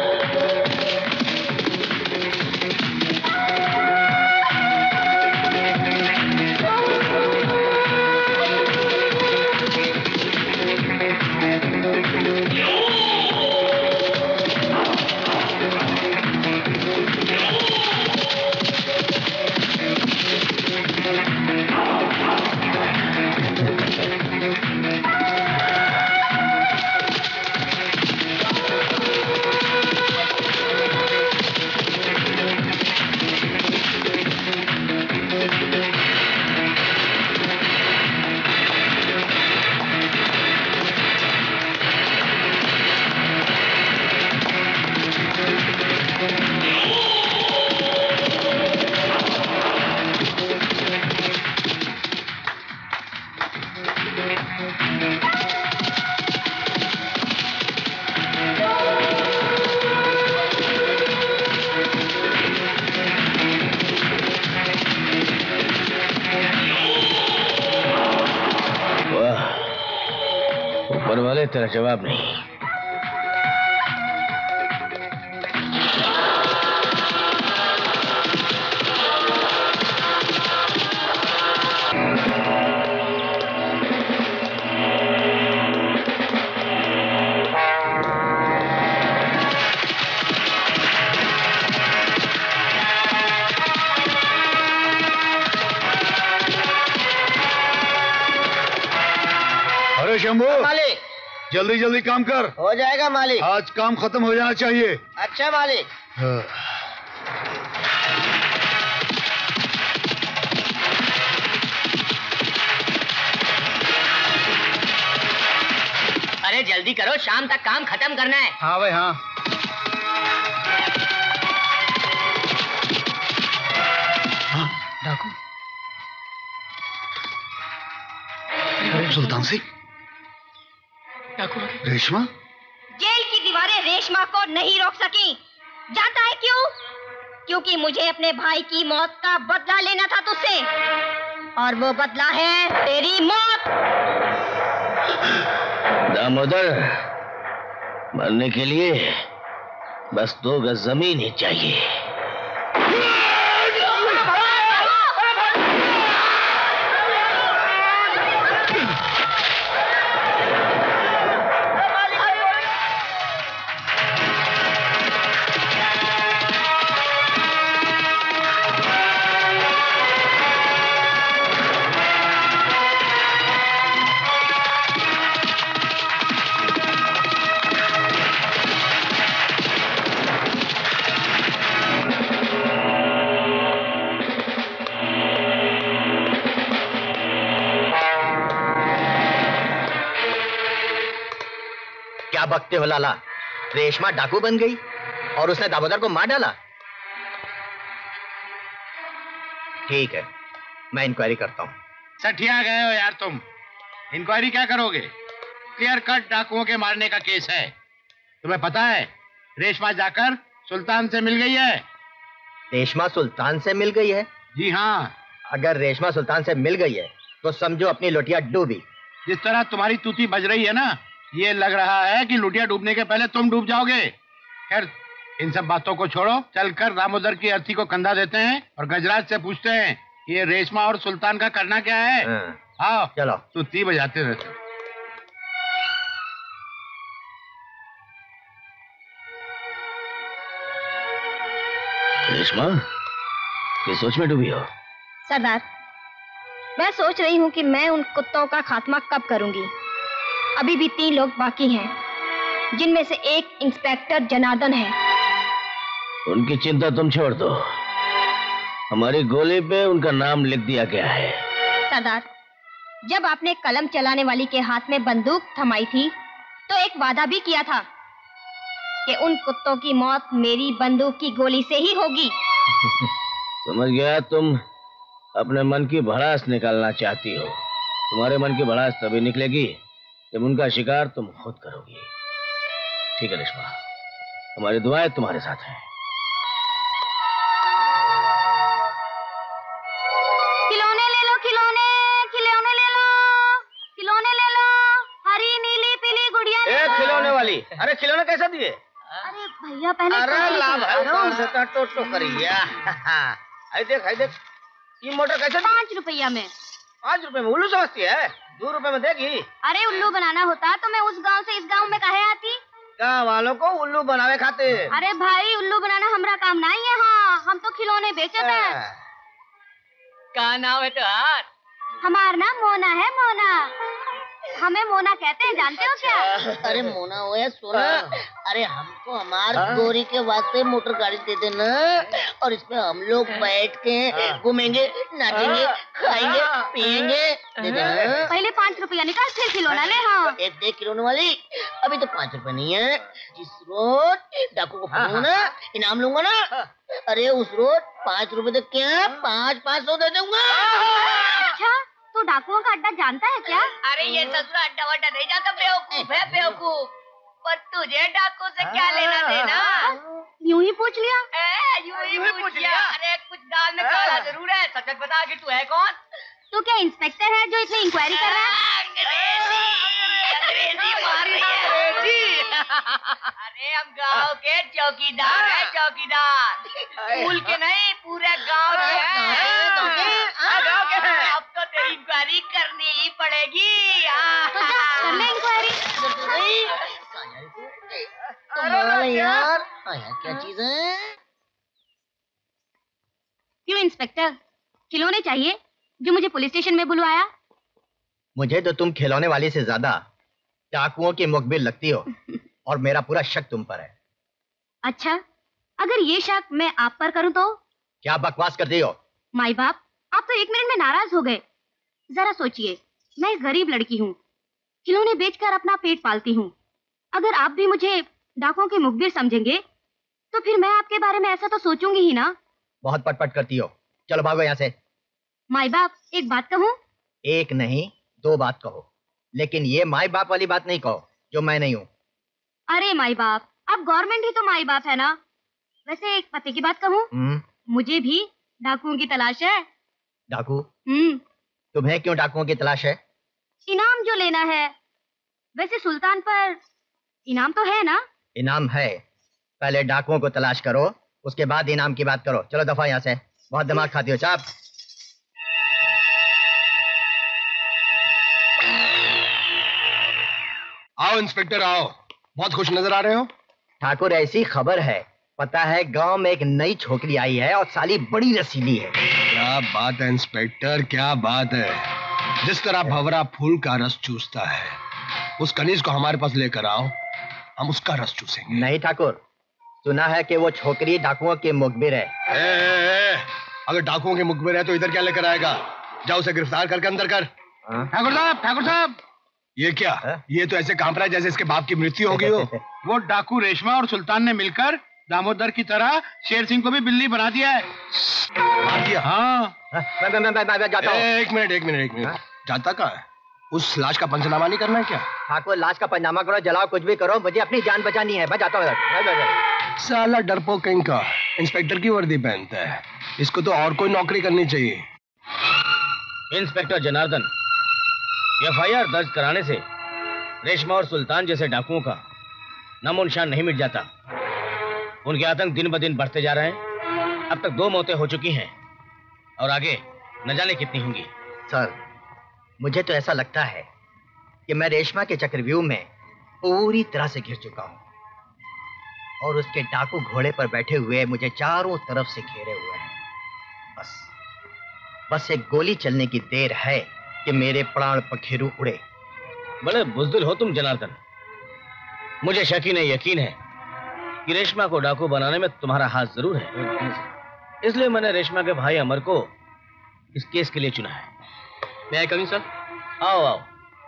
तेरा जवाब नहीं। अरे शंभू, मालिक जल्दी जल्दी काम कर। हो जाएगा मालिक। आज काम खत्म हो जाना चाहिए। अच्छा मालिक। अरे जल्दी करो, शाम तक काम खत्म करना है। हाँ भाई हाँ। डाकू सुल्तान सिंह, रेशमा। जेल की दीवारें रेशमा को नहीं रोक सकी। जानता है क्यों? क्योंकि मुझे अपने भाई की मौत का बदला लेना था तुझसे, और वो बदला है तेरी मौत। दामोदर, मरने के लिए बस 2 गज जमीन ही चाहिए। क्या बकते हो लाला? रेशमा डाकू बन गई और उसने दामोदर को मार डाला। ठीक है, मैं इंक्वायरी करता हूँ। सठिया गए हो यार तुम। इंक्वायरी क्या करोगे? क्लियर कट डाकुओं के मारने का केस है। तुम्हें पता है रेशमा जाकर सुल्तान से मिल गई है। रेशमा सुल्तान से मिल गई है? जी हाँ। अगर रेशमा सुल्तान से मिल गई है तो समझो अपनी लुटिया डूबी। जिस तरह तुम्हारी तूती बज रही है ना, ये लग रहा है कि लुटिया डूबने के पहले तुम डूब जाओगे। खैर इन सब बातों को छोड़ो, चलकर दामोदर की अर्थी को कंधा देते हैं और गजराज से पूछते हैं कि ये रेशमा और सुल्तान का करना क्या है। आओ चलो। तूती बजाते रहते। रेशमा, किस सोच में डूबी हो? सरदार, मैं सोच रही हूँ कि मैं उन कुत्तों का खात्मा कब करूंगी। अभी भी 3 लोग बाकी हैं, जिनमें से एक इंस्पेक्टर जनार्दन है। उनकी चिंता तुम छोड़ दो, हमारी गोली पे उनका नाम लिख दिया गया है। सरदार, जब आपने कलम चलाने वाली के हाथ में बंदूक थमाई थी तो एक वादा भी किया था कि उन कुत्तों की मौत मेरी बंदूक की गोली से ही होगी। समझ गया, तुम अपने मन की भड़ास निकालना चाहती हो। तुम्हारे मन की भड़ास तभी निकलेगी जब उनका शिकार तुम खुद करोगी। ठीक है रेशमा, हमारी दुआएं तुम्हारे साथ हैं। खिलौने ले लो, खिलौने खिलौने ले लो, खिलौने ले लो, हरी नीली पीली गुड़िया ले लो। खिलौने वाली, अरे खिलौने कैसे दिए? अरे भैया पहले अरे लाभ है तो करिया। आई देख ये मोटर कैसे? 5 रुपया में। 5 रुपए में उल्लू समझती है? 2 रुपए में देगी। अरे उल्लू बनाना होता तो मैं उस गांव से इस गांव में काहे आती? गाँव वालों को उल्लू बनावे खाते। अरे भाई उल्लू बनाना हमारा काम नहीं है। हाँ, हम तो खिलौने बेचते हैं। क्या नाम है तुम्हारा? हमारा नाम मोना है, मोना। हमें मोना कहते हैं, जानते हो क्या? अरे मोना हो या सोना, अरे हमको हमार गोरी के वास्ते मोटर गाड़ी दे देना और इसमें हम लोग बैठ के घूमेंगे, नाचेंगे, खाएंगे, पिएंगे। दे देना। पहले 5 रुपया निकाल फिर खिलौना ले। हाँ, एक देख खिलौने वाली, अभी तो 5 रुपए नहीं है। जिस रोज डाकू को पकड़ूंगा ना, इनाम लूंगा ना, अरे उस रोज 5 रुपए तो क्या 500 दे दूंगा। अच्छा, तो डाकुओं का अड्डा जानता है क्या? अरे ये ससुरा अड्डा वड्डा नहीं जाता, बेवकूफ है बेवकूफ। पर तुझे डाकू से क्या लेना देना? यूं ही पूछ लिया। यूं ही पूछ लिया। अरे कुछ दाल में काला जरूर है। सच सच बता कि तू है कौन? तू क्या इंस्पेक्टर है जो इतनी इंक्वायरी कर रहा है? अंग्रेजी मार रही है। अरे हम गांव के चौकीदार हैं, चौकीदार। स्कूल के नहीं, पूरे गांव के हैं। गांव के हैं। अब तो तेरी इंक्वायरी करनी ही पड़ेगी। तो जा कर ले इंक्वायरी। यार क्या चीज है? क्यों इंस्पेक्टर, खिलौने चाहिए जो मुझे पुलिस स्टेशन में बुलवाया? मुझे तो तुम खिलौने वाली से ज्यादा डाकुओं की मुखबिर लगती हो और मेरा पूरा शक तुम पर है। अच्छा, अगर ये शक मैं आप पर करूं तो? क्या बकवास करती हो? माई बाप, आप तो 1 मिनट में नाराज हो गए। जरा सोचिए, मैं एक गरीब लड़की हूँ, खिलौने बेचकर अपना पेट पालती हूँ। अगर आप भी मुझे डाकुओं के मुखबिर समझेंगे तो फिर मैं आपके बारे में ऐसा तो सोचूंगी ही ना। बहुत पटपट करती हो, चलो भागो यहाँ से। माई बाप, एक बात कहूँ? एक नहीं 2 बात कहो, लेकिन ये माई बाप वाली बात नहीं कहो जो मैं नहीं हूँ। अरे माई बाप, अब गवर्नमेंट ही तो माई बाप है ना। वैसे एक पते की बात कहूँ, मुझे भी डाकुओं की तलाश है। डाकू? तुम्हें क्यों डाकुओं की तलाश है? इनाम जो लेना है। वैसे सुल्तान पर इनाम तो है ना? इनाम है, पहले डाकुओं को तलाश करो, उसके बाद इनाम की बात करो। चलो दफा यहाँ से, बहुत दिमाग खाती हो। चाप। आओ इंस्पेक्टर आओ, बहुत खुश नजर आ रहे हो। ठाकुर, ऐसी खबर है, पता है गांव में एक नई छोकरी आई है और साली बड़ी रसीली है। क्या बात है इंस्पेक्टर, क्या बात है। जिस तरह भंवरा फूल का रस चूसता है, उस कनीज को हमारे पास लेकर आओ, हम उसका रस चूसेंगे। नहीं ठाकुर, सुना है कि वो छोकरी डाकुओं के मुखबिर है। अगर डाकुओं के मुखबिर है तो इधर क्या लेकर आएगा? जाओ उसे गिरफ्तार करके अंदर कर। ठाकुर साहब, ये क्या ये तो ऐसे कांप रहा है जैसे इसके बाप की मृत्यु हो गई हो। वो डाकू रेशमा और सुल्तान ने मिलकर दामोदर की तरह शेर सिंह को भी बिल्ली बना दिया है। हाँ मैं जाता हूँ। एक मिनट जाता कहाँ है? उस लाश का पंचनामा नहीं करना है क्या? ठाकुर लाश का पंचनामा करो, जलाओ, कुछ भी करो, मुझे अपनी जान बचानी है। मैं जाता हूँ। साला डरपोक कहीं का इंस्पेक्टर की वर्दी पहनता है, इसको तो और कोई नौकरी करनी चाहिए। इंस्पेक्टर जनार्दन, एफआईआर दर्ज कराने से रेशमा और सुल्तान जैसे डाकुओं का नामो निशान नहीं मिट जाता। उनके आतंक दिन ब दिन बढ़ते जा रहे हैं। अब तक 2 मौतें हो चुकी हैं और आगे न जाने कितनी होंगी। सर, मुझे तो ऐसा लगता है कि मैं रेशमा के चक्रव्यूह में पूरी तरह से घिर चुका हूं और उसके डाकू घोड़े पर बैठे हुए मुझे चारों तरफ से घेरे हुए हैं। बस एक गोली चलने की देर है कि मेरे प्राण पखेरु उड़े। बड़े बुज़दिल हो तुम जनार्दन। मुझे शकी नहीं यकीन है कि रेशमा को डाकू बनाने में तुम्हारा हाथ जरूर है। इसलिए मैंने रेशमा के भाई अमर को इस केस के लिए चुना है। मैं कमी सर? आओ आओ।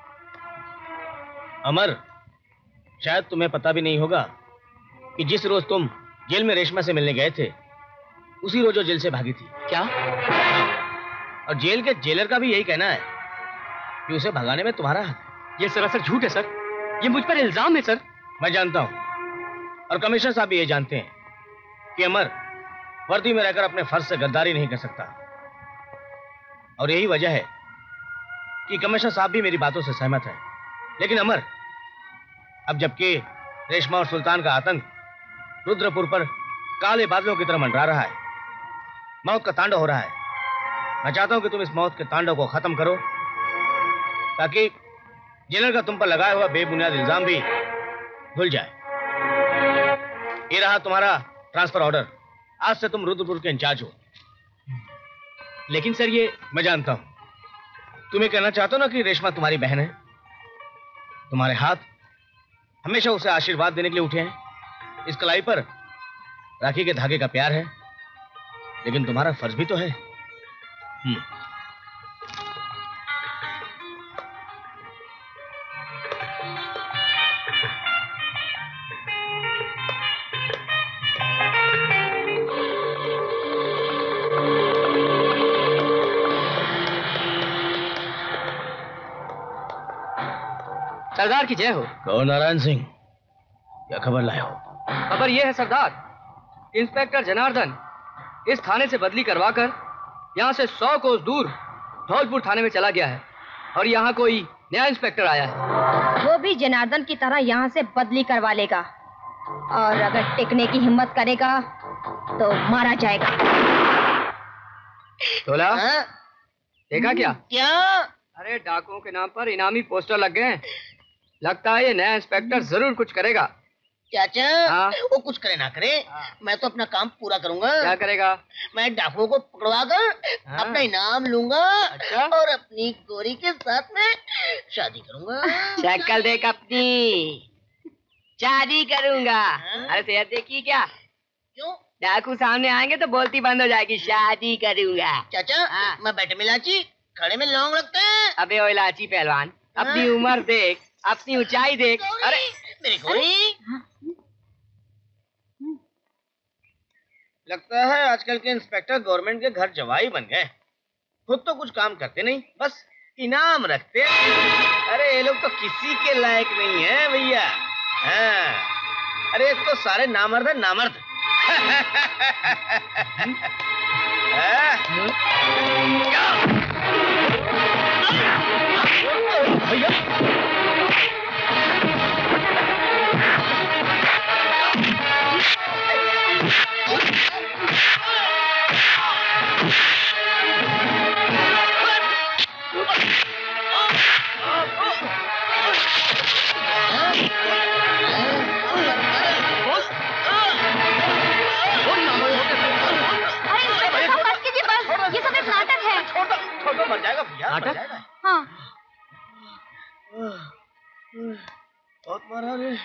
अमर, शायद तुम्हें पता भी नहीं होगा कि जिस रोज तुम जेल में रेशमा से मिलने गए थे उसी रोज वो जेल से भागी थी। क्या? और जेल के जेलर का भी यही कहना है कि उसे भगाने में तुम्हारा हाथ है। ये सरासर झूठ है सर, ये मुझ पर इल्जाम है सर। मैं जानता हूं और कमिश्नर साहब भी ये जानते हैं कि अमर वर्दी में रहकर अपने फर्ज से गद्दारी नहीं कर सकता। और यही वजह है कि कमिश्नर साहब भी मेरी बातों से सहमत है। लेकिन अमर, अब जबकि रेशमा और सुल्तान का आतंक रुद्रपुर पर काले बादलों की तरह मंडरा रहा है, मौत का तांडव हो रहा है, मैं चाहता हूं कि तुम इस मौत के तांडव को खत्म करो ताकि जेलर का तुम पर लगाया हुआ बेबुनियाद इल्जाम भी धुल जाए। ये रहा तुम्हारा ट्रांसफर ऑर्डर। आज से तुम रुद्रपुर के इंचार्ज हो। लेकिन सर ये मैं जानता हूं तुम्हें कहना चाहता हो ना कि रेशमा तुम्हारी बहन है। तुम्हारे हाथ हमेशा उसे आशीर्वाद देने के लिए उठे हैं। इस कलाई पर राखी के धागे का प्यार है, लेकिन तुम्हारा फर्ज भी तो है। सरदार की जय हो। कहो नारायण सिंह, क्या खबर लाए हो? खबर यह है सरदार, इंस्पेक्टर जनार्दन इस थाने से बदली करवाकर यहाँ से 100 कोस दूर धौलपुर थाने में चला गया है और यहाँ कोई नया इंस्पेक्टर आया है। वो भी जनार्दन की तरह यहाँ से बदली करवा लेगा और अगर टिकने की हिम्मत करेगा तो मारा जाएगा। तोला, देखा क्या? क्या? अरे डाकुओं के नाम पर इनामी पोस्टर लग गए हैं। लगता है ये नया इंस्पेक्टर जरूर कुछ करेगा। चाचा, हाँ? वो कुछ करे ना करे, मैं तो अपना काम पूरा करूंगा। क्या करेगा? मैं डाकुओं को पकड़वा कर अपना इनाम लूंगा। अच्छा? और अपनी गोरी के साथ में शादी करूंगा। शक्ल देख अपनी, शादी करूंगा। अरे सेहत देखी क्या? क्यों? डाकू सामने आएंगे तो बोलती बंद हो जाएगी, शादी करूंगा। चाचा, मैं बैठे में इलायची, खड़े में लौंग रखते हैं। अबे ओ इलायची पहलवान, अपनी उम्र देख, अपनी ऊंचाई देख। अरे मेरी गोरी। लगता है आजकल के इंस्पेक्टर गवर्नमेंट के घर जवाई बन गए। खुद तो कुछ काम करते नहीं, बस इनाम रखते। अरे ये लोग तो किसी के लायक नहीं है भैया। हाँ। अरे एक तो सारे नामर्द है, नामर्द। भैया ये सब एक नाटक है। छोड़ो, मर जाएगा भैया। नाटक? हाँ। बहुत मारा रे।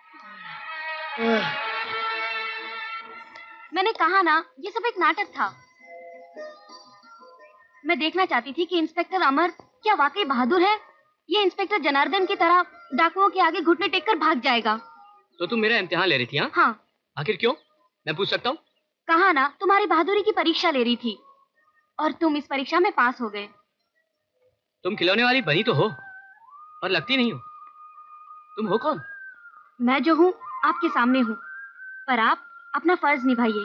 मैंने कहा ना, ये सब एक नाटक था। मैं देखना चाहती थी कि इंस्पेक्टर अमर क्या वाकई बहादुर है ये इंस्पेक्टर जनार्दन की तरह डाकुओं के आगे घुटने टेक कर भाग जाएगा। तो तुम मेरा इम्तिहान ले रही थी? हाँ। आखिर क्यों, मैं पूछ सकता हूँ? कहा ना, तुम्हारी बहादुरी की परीक्षा ले रही थी और तुम इस परीक्षा में पास हो गए। तुम खिलौने वाली बनी तो हो, पर लगती नहीं हो। तुम हो कौन? मैं जो हूँ आपके सामने हूँ, पर आप अपना फर्ज निभाइए।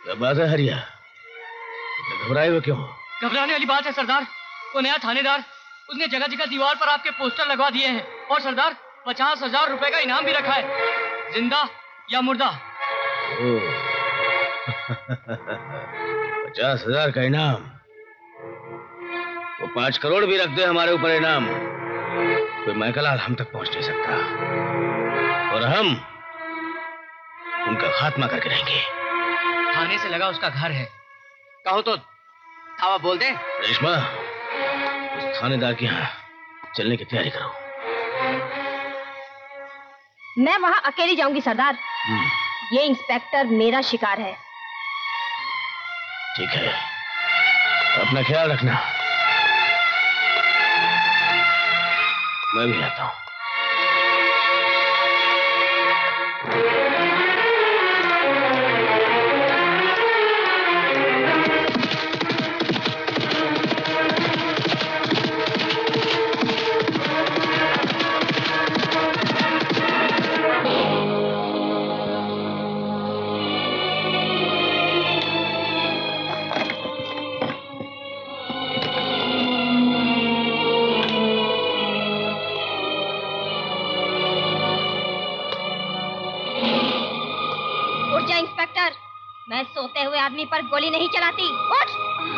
क्या बात है हरिया, घबराए हुए क्यों? घबराने वाली बात है सरदार। वो नया थानेदार, उसने जगह जगह दीवार पर आपके पोस्टर लगवा दिए हैं और सरदार 50,000 रुपए का इनाम भी रखा है, जिंदा या मुर्दा। 50,000 का इनाम? वो 5 करोड़ भी रख दे हमारे ऊपर इनाम, कोई मैकलाल हम तक पहुंच नहीं सकता, और हम उनका खात्मा करके रहेंगे। थाने से लगा उसका घर है, कहो तो थावा बोल दे। रेशमा, उस थानेदार के यहाँ चलने की तैयारी करो। मैं वहां अकेली जाऊंगी सरदार। ये इंस्पेक्टर मेरा शिकार है। ठीक है, अपना ख्याल रखना, मैं भी आता हूं। मैं सोते हुए आदमी पर गोली नहीं चलाती। उठ!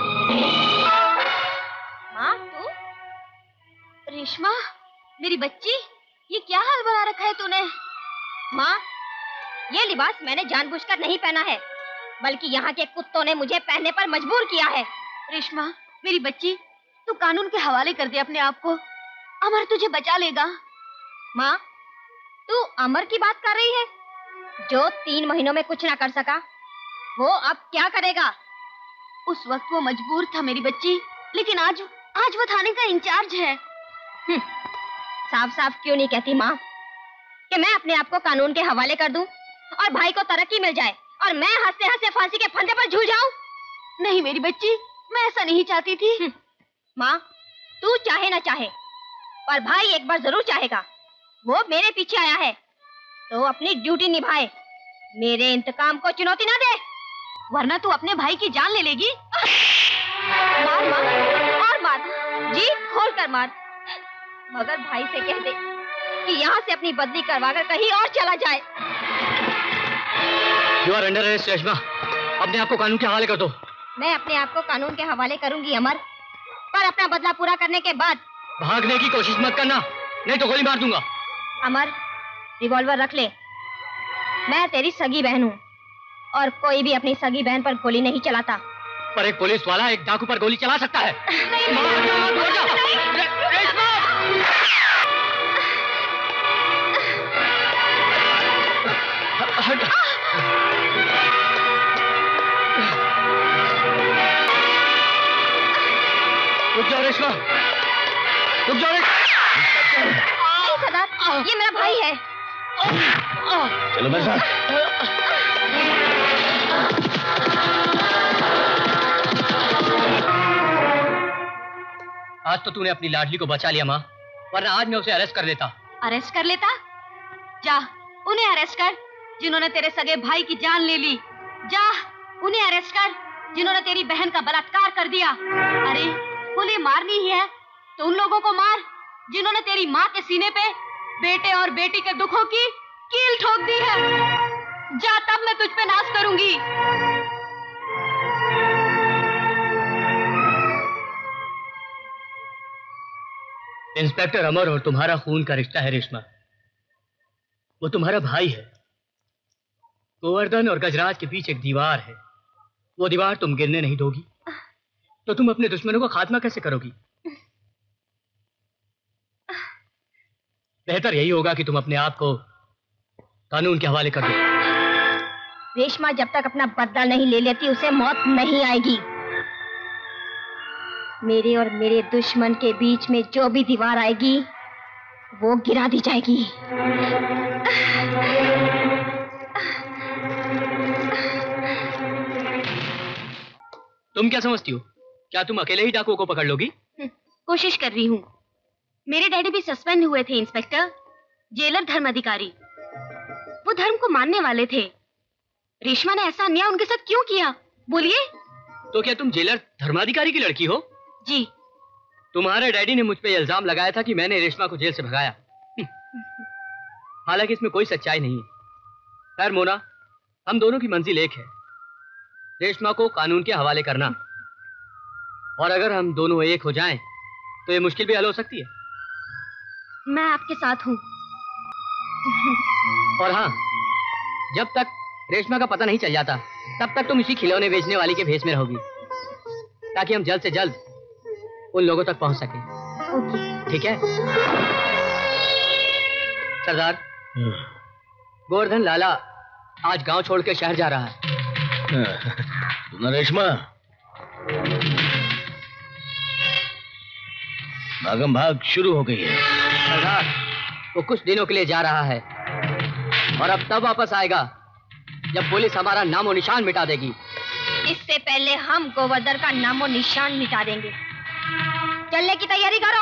माँ, तू? रेशमा, मेरी बच्ची, ये क्या हाल बना रखा है तूने? माँ, ये लिबास मैंने जानबूझकर नहीं पहना है, बल्कि यहाँ के कुत्तों ने मुझे पहनने पर मजबूर किया है। रेशमा, मेरी बच्ची, तू कानून के हवाले कर दे अपने आप को। अमर तुझे बचा लेगा। माँ, तू अमर की बात कर रही है, जो 3 महीनों में कुछ ना कर सका, वो अब क्या करेगा? उस वक्त वो मजबूर था मेरी बच्ची, लेकिन आज वो थाने का इंचार्ज है। साफ साफ क्यों नहीं कहती माँ कि मैं अपने आप को कानून के हवाले कर दूं और भाई को तरक्की मिल जाए और मैं हंसते हंसते फांसी के फंदे पर झूल जाऊं? नहीं मेरी बच्ची, मैं ऐसा नहीं चाहती थी। माँ, तू चाहे ना चाहे, पर भाई एक बार जरूर चाहेगा। वो मेरे पीछे आया है तो अपनी ड्यूटी निभाए, मेरे इंतकाम को चुनौती ना दे, वरना तू अपने भाई की जान ले लेगी। मार मार और मार, जी खोल कर मार, मगर भाई से कह दे कि यहाँ से अपनी बदली करवाकर कहीं और चला जाए। You are under arrest, Reshma. अपने आप को कानून के हवाले कर दो। मैं अपने आप को कानून के हवाले करूंगी अमर, पर अपना बदला पूरा करने के बाद। भागने की कोशिश मत करना, नहीं तो गोली मार दूंगा। अमर, रिवॉल्वर रख ले। मैं तेरी सगी बहन हूँ और कोई भी अपनी सगी बहन पर गोली नहीं चलाता। पर एक पुलिस वाला एक डाकू पर गोली चला सकता है। नहीं, रेशमा! रुक जाओ रेशमा, रुक जाओ। नहीं सरदार, ये मेरा भाई है। चलो मेरे साथ। आज तो तूने अपनी लाडली को बचा लिया माँ, वरना आज मैं उसे अरेस्ट कर देता। अरेस्ट कर लेता? जा, उन्हें अरेस्ट कर जिन्होंने तेरे सगे भाई की जान ले ली। जा, उन्हें अरेस्ट कर जिन्होंने तेरी बहन का बलात्कार कर दिया। अरे उन्हें मारनी ही है तो उन लोगों को मार जिन्होंने तेरी माँ के सीने पे बेटे और बेटी के दुखों की कील ठोक दी है। जा, तब मैं तुझ पे नाज करूंगी। इंस्पेक्टर अमर और तुम्हारा खून का रिश्ता है रेशमा। वो तुम्हारा भाई है। गोवर्धन और गजराज के बीच एक दीवार है, वो दीवार तुम गिरने नहीं दोगी तो तुम अपने दुश्मनों का खात्मा कैसे करोगी? बेहतर यही होगा कि तुम अपने आप को कानून के हवाले कर दो। रेशमा जब तक अपना बदला नहीं ले लेती उसे मौत नहीं आएगी। मेरे और मेरे दुश्मन के बीच में जो भी दीवार आएगी वो गिरा दी जाएगी। तुम क्या समझती हो? क्या तुम अकेले ही डाकुओं को पकड़ लोगी? कोशिश कर रही हूँ। मेरे डैडी भी सस्पेंड हुए थे इंस्पेक्टर, जेलर धर्म अधिकारी। वो धर्म को मानने वाले थे, रेशमा ने ऐसा अन्याय उनके साथ क्यों किया? बोलिए। तो क्या तुम जेलर धर्माधिकारी की लड़की हो? जी। तुम्हारे डैडी ने मुझ पे इल्जाम लगाया था कि मैंने रेशमा को जेल से भगाया। हालांकि इसमें कोई सच्चाई नहीं है। खैर मोना, हम दोनों की मंजिल एक है, रेशमा को कानून के हवाले करना। और अगर हम दोनों एक हो जाएं, तो ये मुश्किल भी हल हो सकती है। मैं आपके साथ हूँ। और हाँ, जब तक रेशमा का पता नहीं चल जाता, तब तक तुम इसी खिलौने बेचने वाली के भेष में रहोगी, ताकि हम जल्द से जल्द उन लोगों तक पहुंच सकें। ठीक है? सरदार, गोवर्धन लाला आज गांव छोड़ के शहर जा रहा है। सुना रेशमा, भागम भाग शुरू हो गई है। सरदार, वो कुछ दिनों के लिए जा रहा है और अब तब वापस आएगा जब पुलिस हमारा नामो निशान मिटा देगी। इससे पहले हम गोवर्धन का नामो निशान मिटा देंगे। चलने की तैयारी करो।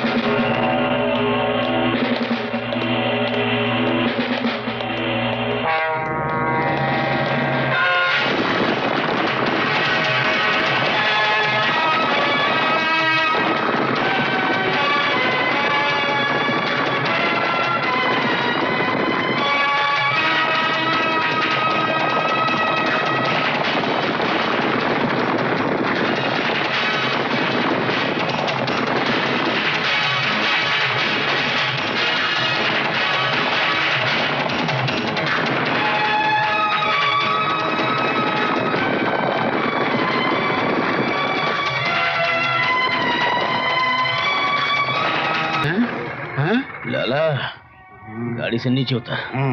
लाला, गाड़ी से नीचे उतर।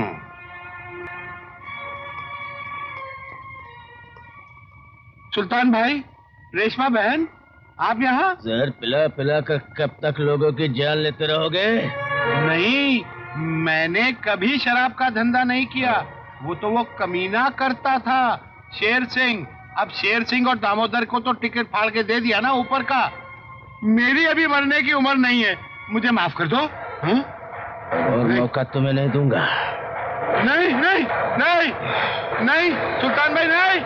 सुल्तान भाई, रेशमा बहन, आप यहाँ? जहर पिला पिला कर कब तक लोगों की जान लेते रहोगे? नहीं, मैंने कभी शराब का धंधा नहीं किया। वो तो वो कमीना करता था, शेर सिंह। अब शेर सिंह और दामोदर को तो टिकट फाड़ के दे दिया ना ऊपर का। मेरी अभी मरने की उम्र नहीं है, मुझे माफ कर दो। हाँ? और मौका तुम्हें नहीं दूंगा। नहीं नहीं नहीं नहीं सुल्तान भाई, नहीं।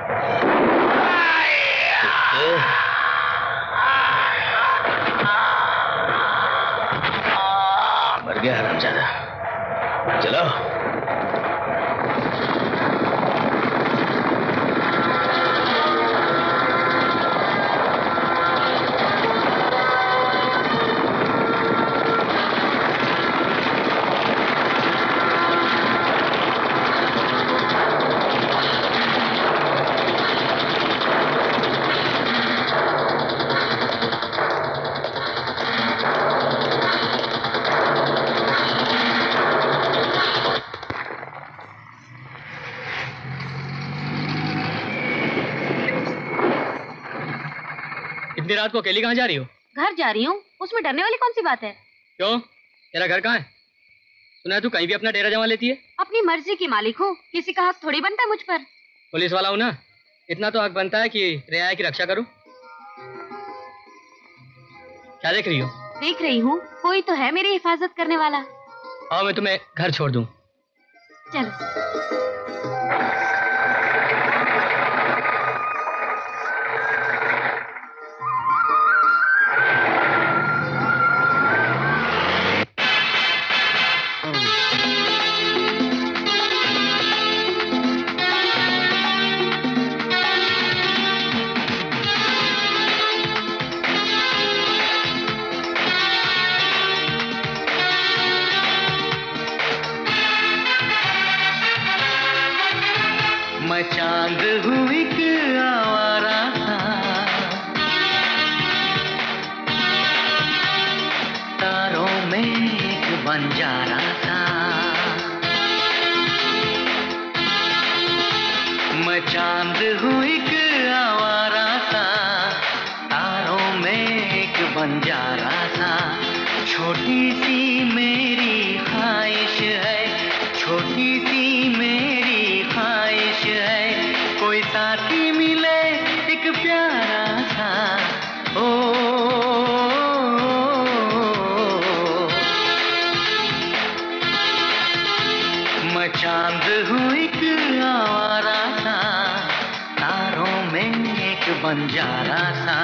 मर गया हरामजादा। चलो। इतनी रात को अकेली कहाँ जा रही हो? घर जा रही हूँ, उसमें डरने वाली कौन सी बात है? क्यों, तेरा घर कहाँ है? सुना है तू कहीं भी अपना डेरा जमा लेती है। अपनी मर्जी की मालिक हूँ, किसी का हक थोड़ी बनता है मुझ पर। पुलिस वाला हूँ ना, इतना तो हक बनता है कि रियाया की रक्षा करूँ। क्या देख रही हो? देख रही हूँ, कोई तो है मेरी हिफाजत करने वाला। आओ मैं तुम्हें घर छोड़ दूँ। चलो। मैं चांद हूँ एक आवारा सा, तारों में एक बंजारा सा। मैं चांद हूँ एक आवारा सा, तारों में एक बंजारा सा। छोटी सी मेरी ख्वाहिश है, छोटी सी मेरी ख्वाहिश है, कोई साथी मिले एक प्यारा सा। ओ, मैं चांद हूँ एक आवारा बंजारा सा।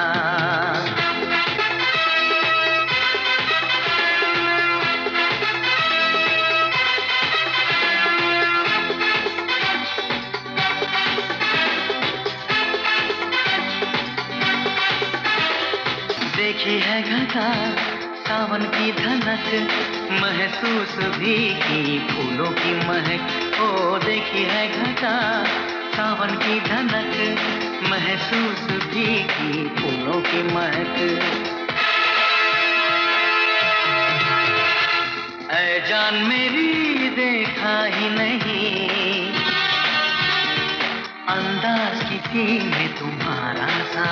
देखी है घटा सावन की धनक, महसूस भी की फूलों की महक। ओ देखी है घटा सावन की धनक, महसूस भी की फूलों की महक। ऐ जान मेरी देखा ही नहीं अंदाज किसी में तुम्हारा सा।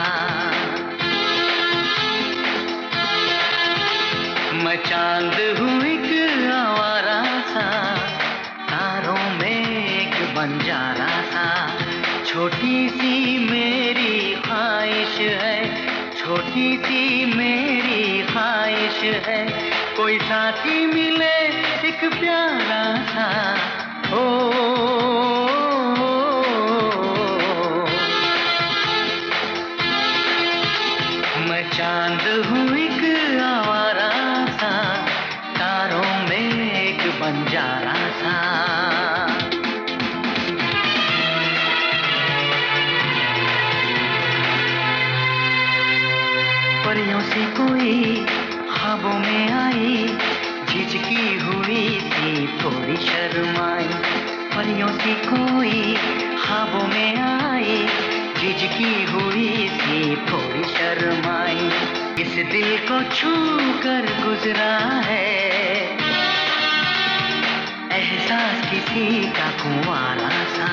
मैं चांद हूँ एक आवारा सा, तारों में एक बंजारा सा। छोटी सी मेरी ख्वाहिश है, छोटी सी मेरी ख्वाहिश है, कोई साथी मिले एक प्यारा सा। ओ मैं चांद हूँ एक आवारा सा, तारों में एक बंजारा सा। परियों से कोई ख्वाबों में आई, झिझकी हुई थी थोड़ी शर्माई। परियों से कोई ख्वाबों में आई, झिझकी हुई थी थोड़ी शर्माई। इस दिल को छू कर गुजरा है एहसास किसी का कुंवारा सा।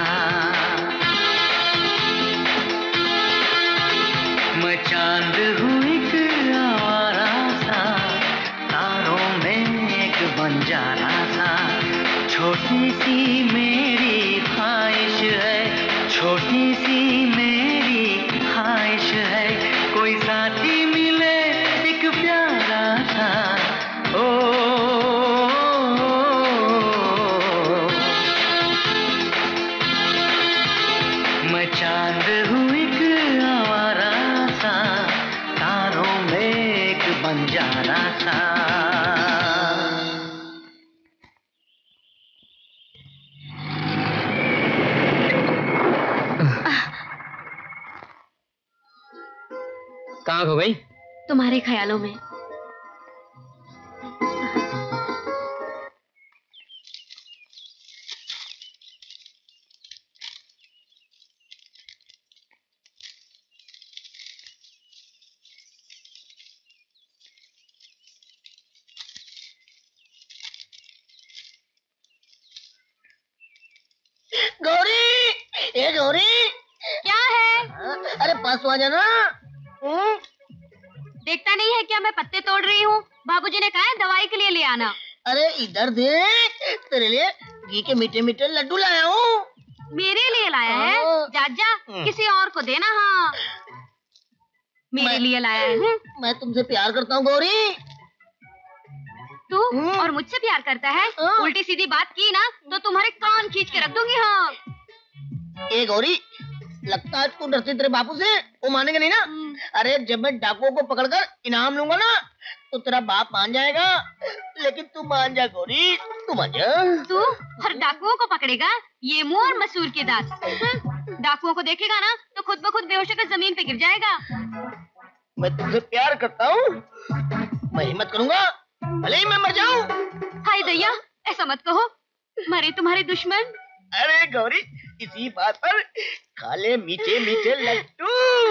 मैं चांद हूँ एक आवारा सा, तारों में एक बंजारा सा। छोटी सी मेरी ख्वाहिश है, छोटी सी मेरी ख्वाहिश है, कोई साथी मिले एक प्यारा सा। मैं चांद हूँ एक आवारा सा, तारों में एक बंजारा सा। कहाँ खो गई? तुम्हारे ख्यालों में। गौरी, ये गौरी क्या है? अरे पास आ जाना। देखता नहीं है क्या मैं पत्ते तोड़ रही हूँ? बाबूजी ने कहा है दवाई के लिए ले आना। अरे इधर देख, तेरे लिए घी के मीठे मीठे लड्डू लाया हूँ। मेरे लिए लाया है? जाजा किसी और को देना। हाँ मेरे लिए लाया है। मैं तुमसे प्यार करता हूँ गौरी। तू और मुझसे प्यार करता है? उल्टी सीधी बात की ना तो तुम्हारे कान खींच के रख दूंगी। हाँ ए गौरी, लगता है तू डरती तेरे बापू से, वो मानेगा नहीं ना। अरे जब मैं डाकुओं को पकड़कर इनाम लूंगा ना तो तेरा बाप मान जाएगा, लेकिन तू मान जा गौरी, तू मान जा। तू हर डाकुओं को पकड़ेगा? ये मुंह और मसूर के दांत। डाकुओं को देखेगा ना तो खुद ब खुद बेहोश होकर जमीन पे गिर जाएगा। मैं तुमसे प्यार करता हूँ, मैं हिम्मत करूंगा भले ही मैं मर जाऊं। हाय दैया, ऐसा मत कहो, मरे तुम्हारे दुश्मन। अरे गौरी, इसी बात पर खा ले मीठे मीठे लड्डू।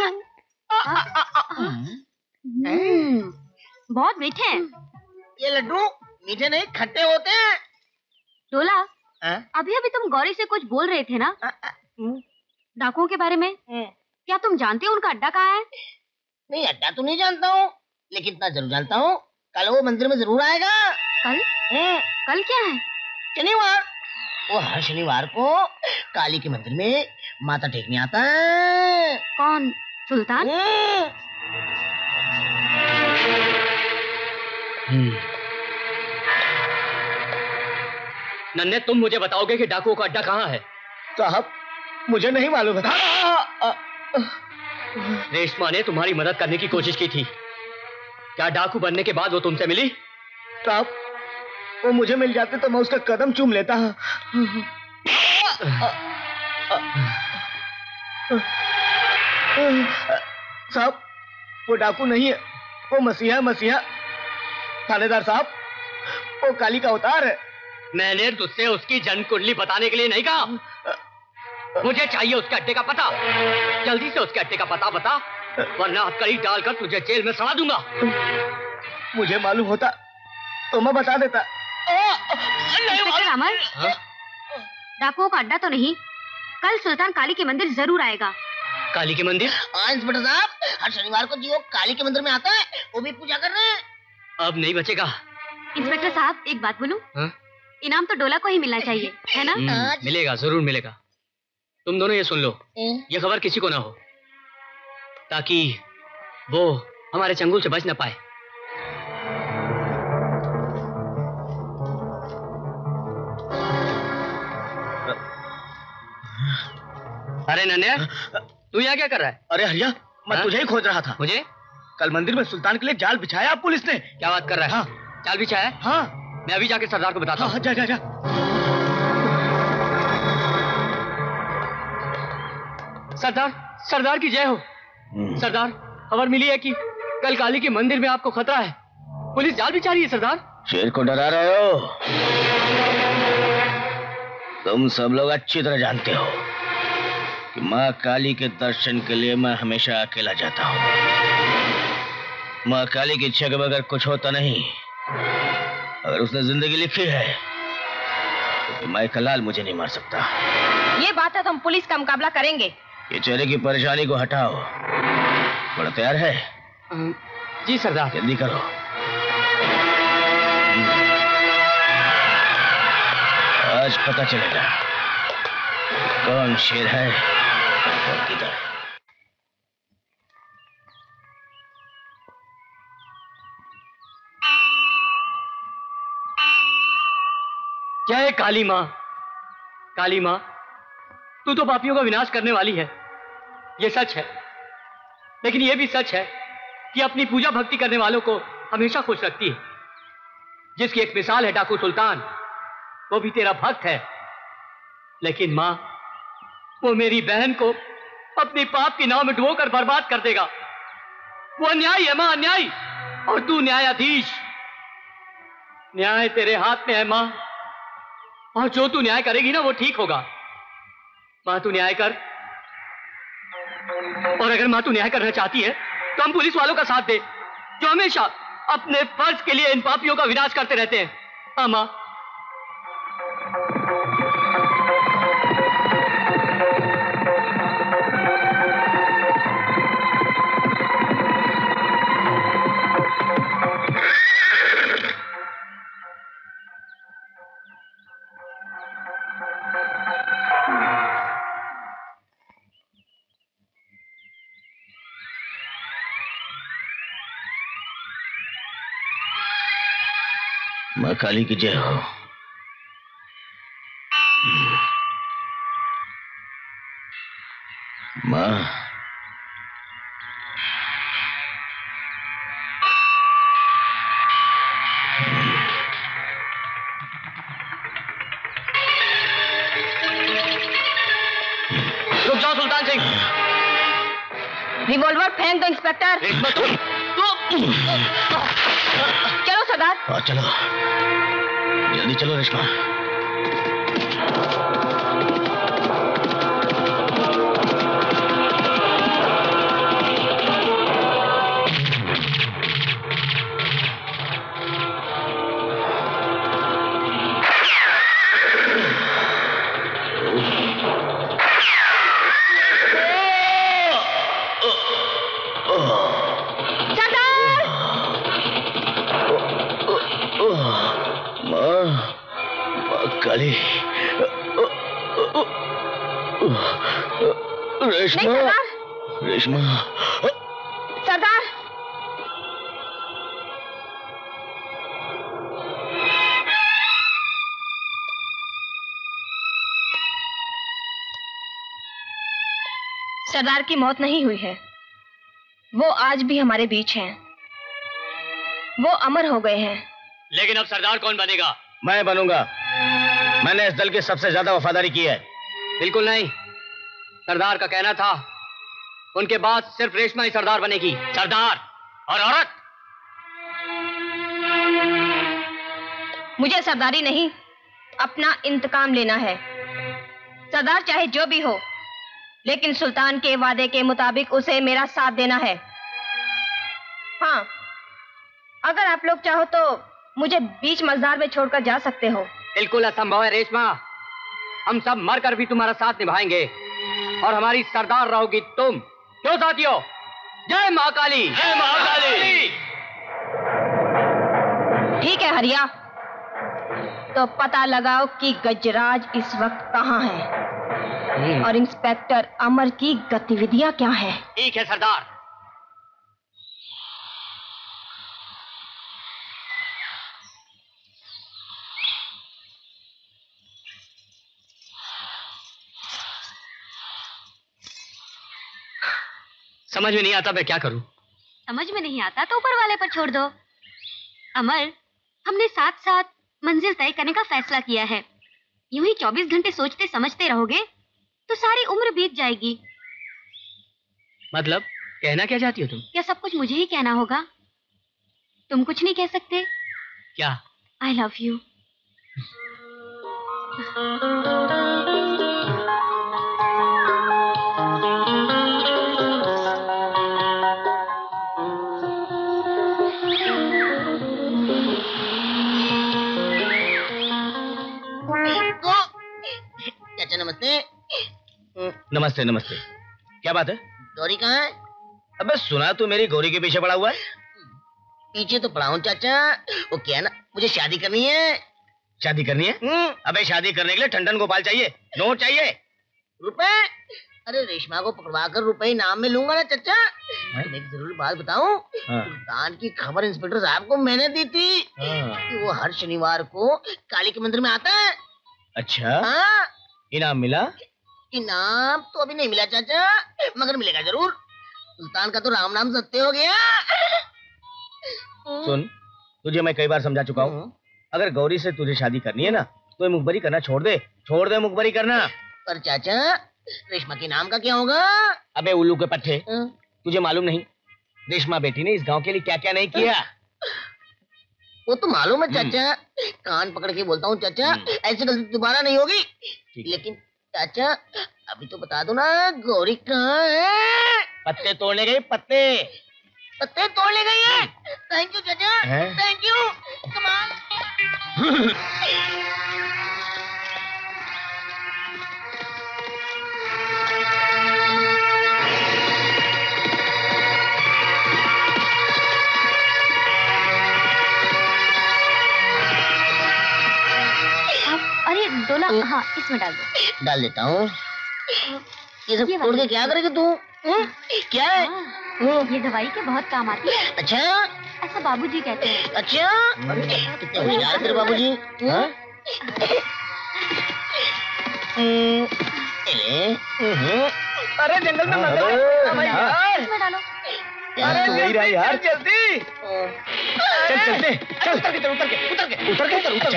बहुत मीठे हैं। ये लड्डू मीठे नहीं खट्टे होते हैं। डोला, अभी अभी तुम गौरी से कुछ बोल रहे थे ना डाकुओं के बारे में? क्या तुम जानते हो उनका अड्डा कहाँ है? नहीं, अड्डा तो नहीं जानता हूँ, लेकिन इतना जरूर जानता हूँ, कल वो मंदिर में जरूर आएगा। कल? कल क्या है? शनिवार। वो हर शनिवार को काली के मंदिर में माथा टेकने आता है। कौन? सुल्तान? नन्हे, तुम मुझे बताओगे कि डाकुओं का अड्डा कहाँ है? साहब, मुझे नहीं मालूम है। रेशमा ने तुम्हारी मदद करने की कोशिश की थी। क्या डाकू बनने के बाद वो तुमसे मिली? साहब, वो मुझे मिल जाते तो मैं उसका कदम चूम लेता। साहब, वो डाकू नहीं है, वो मसीहा मसीहा। थानेदार साहब, वो काली का अवतार है। मैंने तुझसे उसकी जन्म कुंडली बताने के लिए नहीं कहा। मुझे चाहिए उसके अड्डे का पता। जल्दी से उसके अड्डे का पता बता, वरना हथकड़ी डालकर तुझे जेल में सड़ा दूंगा। मुझे मालूम होता तो मैं बता देता। इंस्पेक्टर अमर, डाकुओं का अड्डा तो नहीं, कल सुल्तान काली के मंदिर जरूर आएगा। काली के मंदिर? हाँ इंस्पेक्टर साहब, हर शनिवार को जी वो काली के मंदिर में आता है, वो भी पूजा कर रहे हैं। अब नहीं बचेगा। इंस्पेक्टर साहब, एक बात बोलूं? इनाम तो डोला को ही मिलना चाहिए, है ना? मिलेगा, जरूर मिलेगा। तुम दोनों ये सुन लो, ये खबर किसी को ना हो, ताकि वो हमारे चंगुल से बच न पाए। अरे नन्हे, तू यहाँ क्या कर रहा है? अरे हरिया, मैं तुझे ही खोज रहा था। मुझे? कल मंदिर में सुल्तान के लिए जाल बिछाया पुलिस ने। क्या बात कर रहा है? हाँ। जाल बिछाया? हाँ। मैं अभी जाके सरदार को बताता हूँ। हाँ, जा जा जा। सरदार, सरदार की जय हो। सरदार, खबर मिली है कि कल काली के मंदिर में आपको खतरा है। पुलिस जाल बिछा रही है सरदार। शेर को डरा रहे हो? तुम सब लोग अच्छी तरह जानते हो कि माँ काली के दर्शन के लिए मैं हमेशा अकेला जाता हूँ। माँ काली की इच्छा के बगैर कुछ होता नहीं। अगर उसने जिंदगी लिखी है तो माइकल लाल मुझे नहीं मार सकता। ये बात है तो हम पुलिस का मुकाबला करेंगे। ये चेहरे की परेशानी को हटाओ। बड़ा तैयार है? जी सरदार। जल्दी करो। आज पता चलेगा कौन शेर है और किधर। जय काली माँ। काली माँ, तू तो पापियों का विनाश करने वाली है, ये सच है। लेकिन ये भी सच है कि अपनी पूजा भक्ति करने वालों को हमेशा खुश रखती है। जिसकी एक मिसाल है डाकू सुल्तान, वो भी तेरा भक्त है। लेकिन माँ, वो मेरी बहन को अपनी पाप की नाव में डुबोकर बर्बाद कर देगा। वो अन्याय है माँ, अन्याय। और तू न्यायाधीश। न्याय तेरे हाथ में है माँ, और जो तू न्याय करेगी ना वो ठीक होगा। माँ, तू न्याय कर। और अगर माँ तू न्याय करना चाहती है तो हम पुलिस वालों का साथ दे, जो हमेशा अपने फर्ज के लिए इन पापियों का विनाश करते रहते हैं। हाँ माँ। माँ काली की जय हो। माँ, रुक जाओ सुल्तान सिंह। रिवॉल्वर फेंक दो इंस्पेक्टर। चलो सरदार। हाँ चलो, जल्दी चलो रेशमा। काली, रेशमा, रेशमा। सरदार, सरदार की मौत नहीं हुई है, वो आज भी हमारे बीच हैं। वो अमर हो गए हैं। लेकिन अब सरदार कौन बनेगा? मैं बनूंगा। मैंने इस दल की सबसे ज्यादा वफादारी की है। बिल्कुल नहीं। सरदार का कहना था उनके बाद सिर्फ रेशमा ही सरदार बनेगी। सरदार और औरत? मुझे सरदारी नहीं, अपना इंतकाम लेना है। सरदार चाहे जो भी हो, लेकिन सुल्तान के वादे के मुताबिक उसे मेरा साथ देना है। हाँ, अगर आप लोग चाहो तो मुझे बीच मझधार में छोड़कर जा सकते हो। बिल्कुल असंभव है रेशमा। हम सब मरकर भी तुम्हारा साथ निभाएंगे और हमारी सरदार रहोगी तुम। क्यों साथियों? जय महाकाली। जय महाकाली। ठीक है हरिया, तो पता लगाओ कि गजराज इस वक्त कहाँ है और इंस्पेक्टर अमर की गतिविधियां क्या है। ठीक है सरदार। समझ में नहीं आता मैं क्या करूं। समझ में नहीं आता तो ऊपर वाले पर छोड़ दो। अमर, हमने साथ साथ मंजिल तय करने का फैसला किया है। यूं ही 24 घंटे सोचते समझते रहोगे तो सारी उम्र बीत जाएगी। मतलब कहना क्या चाहती हो तुम? क्या सब कुछ मुझे ही कहना होगा? तुम कुछ नहीं कह सकते? क्या? I love you. चाचा नमस्ते। नमस्ते नमस्ते। क्या बात है? गौरी कहाँ है? अबे सुना तू मेरी गौरी के पीछे पड़ा हुआ है? पीछे तो पड़ा हूँ चाचा। वो क्या ना, मुझे शादी करनी है। शादी करनी है? अबे शादी करने के लिए ठंडन गोपाल चाहिए, नोट चाहिए। रुपए? अरे रेशमा को पकड़वा कर रुपए इनाम में लूंगा ना चाचा। मैं एक जरूरी बात बताऊं। सुल्तान की खबर इंस्पेक्टर साहब को मैंने दी थी कि वो हर शनिवार को काली के मंदिर में आता है। अच्छा? हाँ। इनाम मिला? इनाम तो अभी नहीं मिला चाचा, मगर मिलेगा जरूर। सुल्तान का तो राम नाम सत्य हो गया। सुन, तुझे मैं कई बार समझा चुका हूँ, अगर गौरी से तुझे शादी करनी है ना तो मुखबरी करना छोड़ दे मुखबरी करना। पर चाचा रेशमा के नाम का क्या होगा? अबे उल्लू के पट्टे, तुझे मालूम नहीं रेशमा बेटी ने इस गांव के लिए क्या क्या नहीं किया? वो तो मालूम है चाचा, कान पकड़ के बोलता हूँ चाचा, ऐसी गलती दोबारा नहीं होगी। लेकिन चाचा अभी तो बता दो ना, गौरी कहाँ है? पत्ते तोड़ने गई, पत्ते तोड़ने गई है। थैंक यू चाचा, थैंक यू। कमाल। अरे डोला, हाँ इसमें डाल दो। डाल देता हूँ। ये सब तोड़ के क्या करेगी तू? क्या है? ये दवाई के बहुत काम आती है। अच्छा? ऐसा बाबूजी कहते हैं। अच्छा? कितने होशियार तेरे बाबूजी। अरे जंगल में मगर यार। इसमें डालो। अरे वही रहा यार। जल्दी चल चलते, चल उतर के।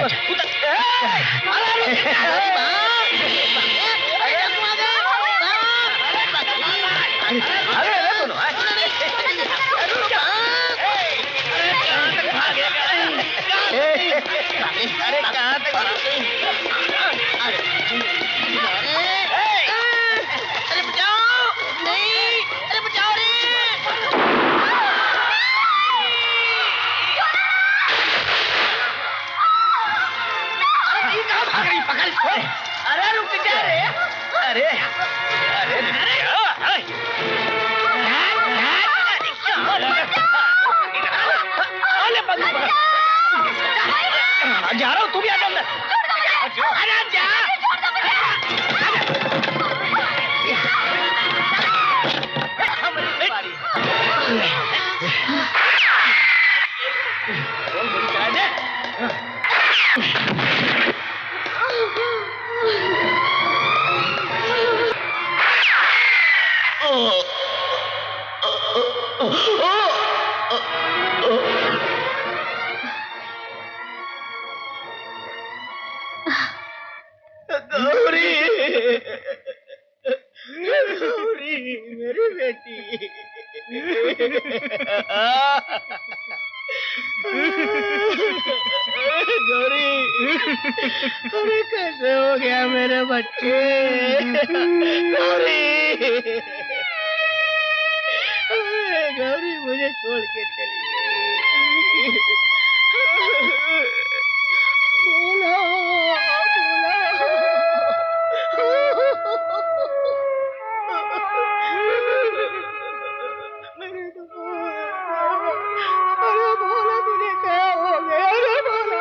अरे कहाँ तक भागे? अरे बचाओ! नहीं! अरे बचाओ रे! अरे कहाँ भाग रही? पकड़! अरे रुक जा रे! अरे गौरी, गौरी मेरी बेटी। गौरी, अरे कैसे हो गया मेरे बच्चे? गौरी, गौरी मुझे छोड़ के चली गई। बोला, मेरे तो अरे बोला तुझे क्या हो गया? अरे बोला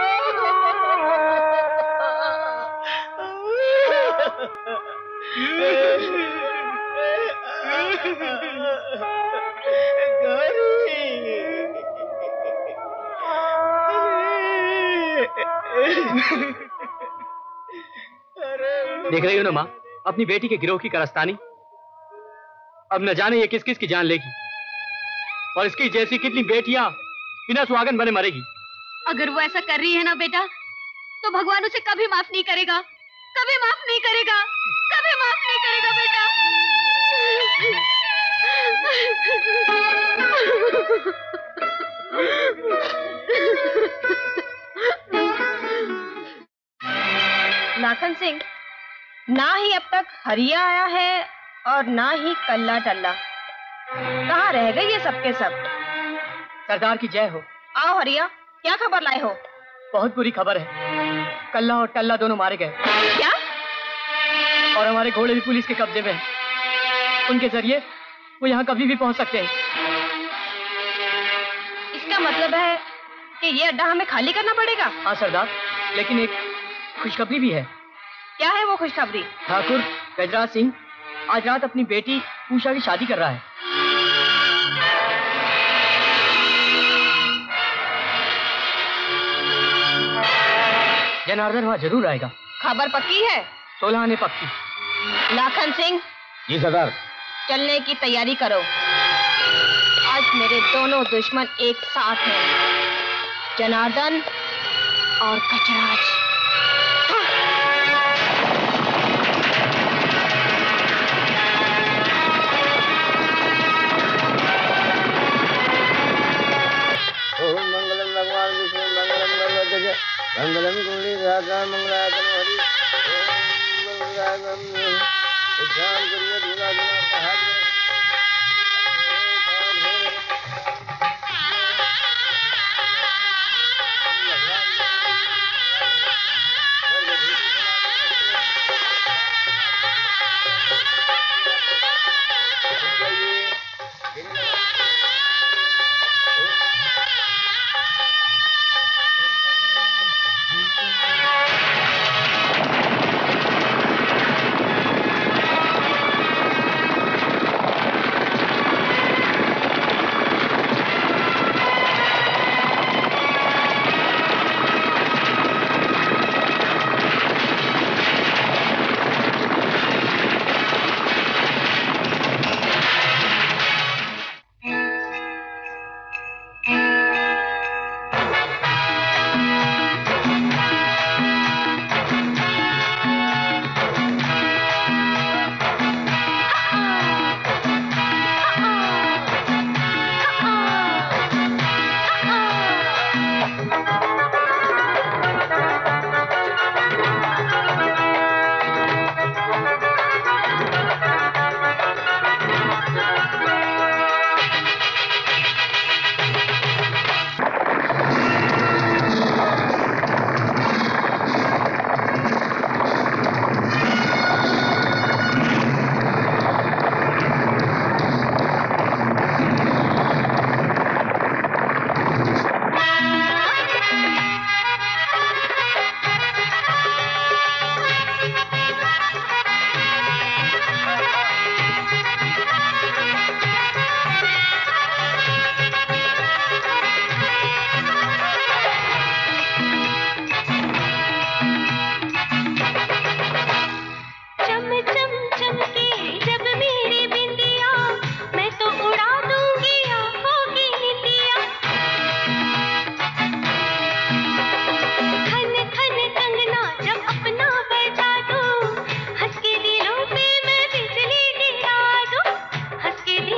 देख रही हो ना माँ, अपनी बेटी के गिरोह की कारस्तानी। अब न जाने ये किस किस की जान लेगी, और इसकी जैसी कितनी बेटियां बिना सुहागन बने मरेगी। अगर वो ऐसा कर रही है ना बेटा, तो भगवान उसे कभी माफ नहीं करेगा, कभी माफ नहीं करेगा, कभी माफ नहीं करेगा बेटा। लाखन सिंह, ना ही अब तक हरिया आया है और ना ही कल्ला टल्ला। कहाँ रह गए ये सब के सब? सरदार की जय हो। आओ हरिया, क्या खबर लाए हो? बहुत बुरी खबर है, कल्ला और टल्ला दोनों मारे गए। क्या? और हमारे घोड़े भी पुलिस के कब्जे में हैं। उनके जरिए वो यहाँ कभी भी पहुँच सकते हैं। इसका मतलब है कि ये अड्डा हमें खाली करना पड़ेगा? हाँ सरदार, लेकिन एक खुशखबरी भी है। क्या है वो खुशखबरी? ठाकुर गजराज सिंह आज रात अपनी बेटी उषा की शादी कर रहा है। जनार्दन वहाँ जरूर आएगा। खबर पक्की है? 16 आने पक्की। लाखन सिंह। जी सरदार। चलने की तैयारी करो। आज मेरे दोनों दुश्मन एक साथ हैं, जनार्दन और गजराज। ओम मंगलम भगवान विष्णु मंगलम गरुड़ध्वज मंगलम कुंडी राजा मंगलातन हरि ओम मंगलम ध्यान करिए दूल्हा दुल्हन का हाथ में।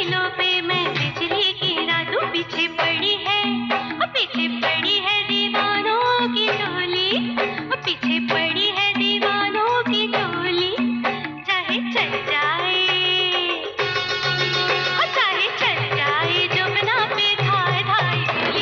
फूलों पे मैं बिजली गिरा दूं, पीछे पड़ी है दीवानों की टोली, पीछे पड़ी है दीवानों की टोली। चाहे चल जाए जो बना पे धाए धाए गोली।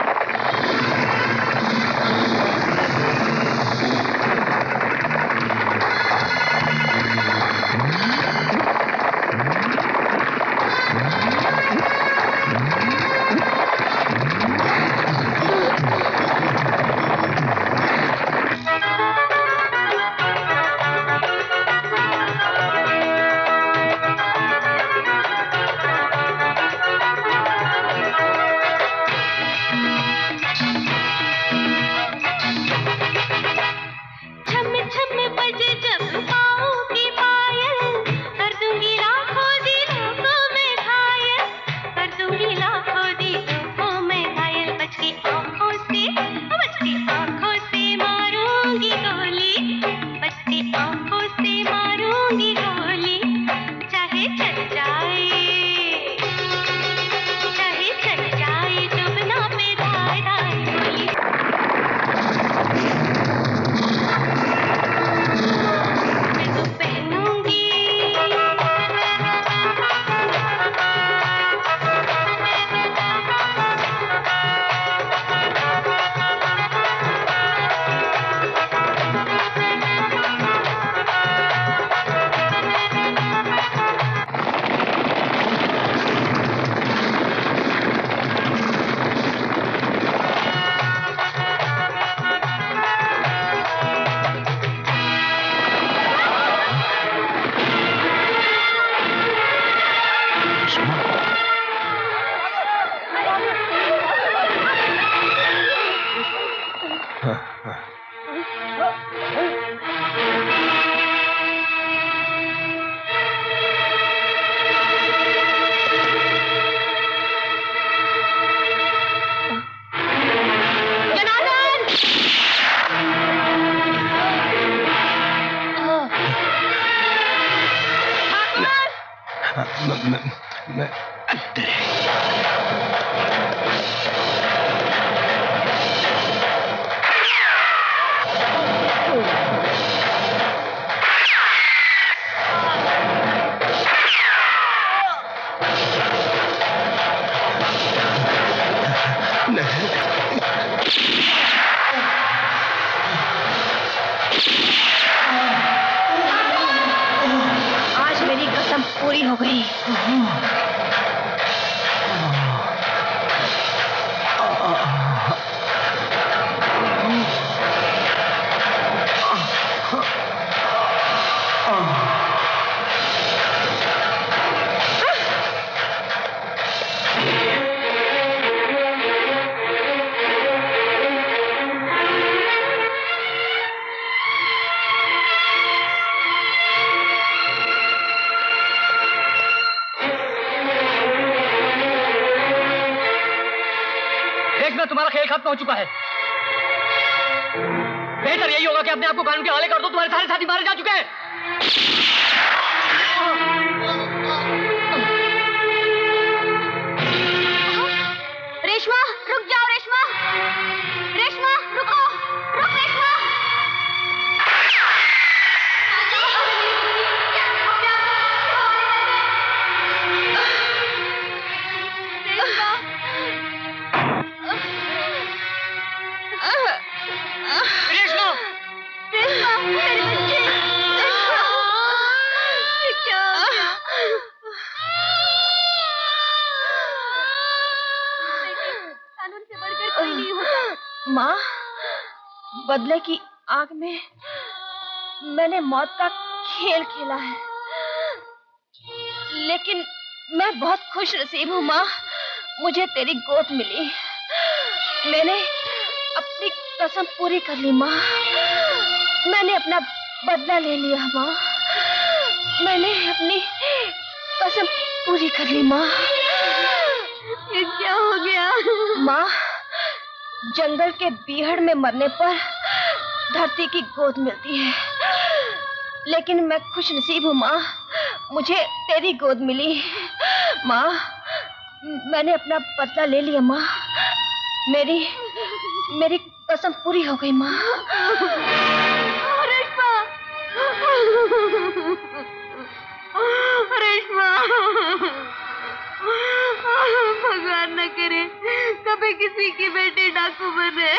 आज मेरी कसम पूरी हो गई। तुम्हारा खेल खत्म हो चुका है। बेहतर यही होगा कि अपने आप को कानून के हवाले कर दो। तुम्हारे सारे साथी मारे जा चुके हैं। रेशमा, रुक जाओ रेशमा। रेशमा, रुको, रुक रेशमा। माँ, बदले की आग में मैंने मौत का खेल खेला है, लेकिन मैं बहुत खुश नसीब हूँ माँ। मुझे तेरी गोद मिली। मैंने अपनी कसम पूरी कर ली माँ। मैंने अपना बदला ले लिया माँ। मैंने अपनी कसम पूरी कर ली माँ। ये क्या हो गया माँ? जंगल के बीहड़ में मरने पर धरती की गोद मिलती है, लेकिन मैं खुश नसीब हूँ माँ। मुझे तेरी गोद मिली। माँ, मैंने अपना बदला ले लिया माँ। मेरी कसम पूरी हो गई माँ। रेशमा, रेशमा, भगवान न करे कभी किसी की बेटी डाकू बने।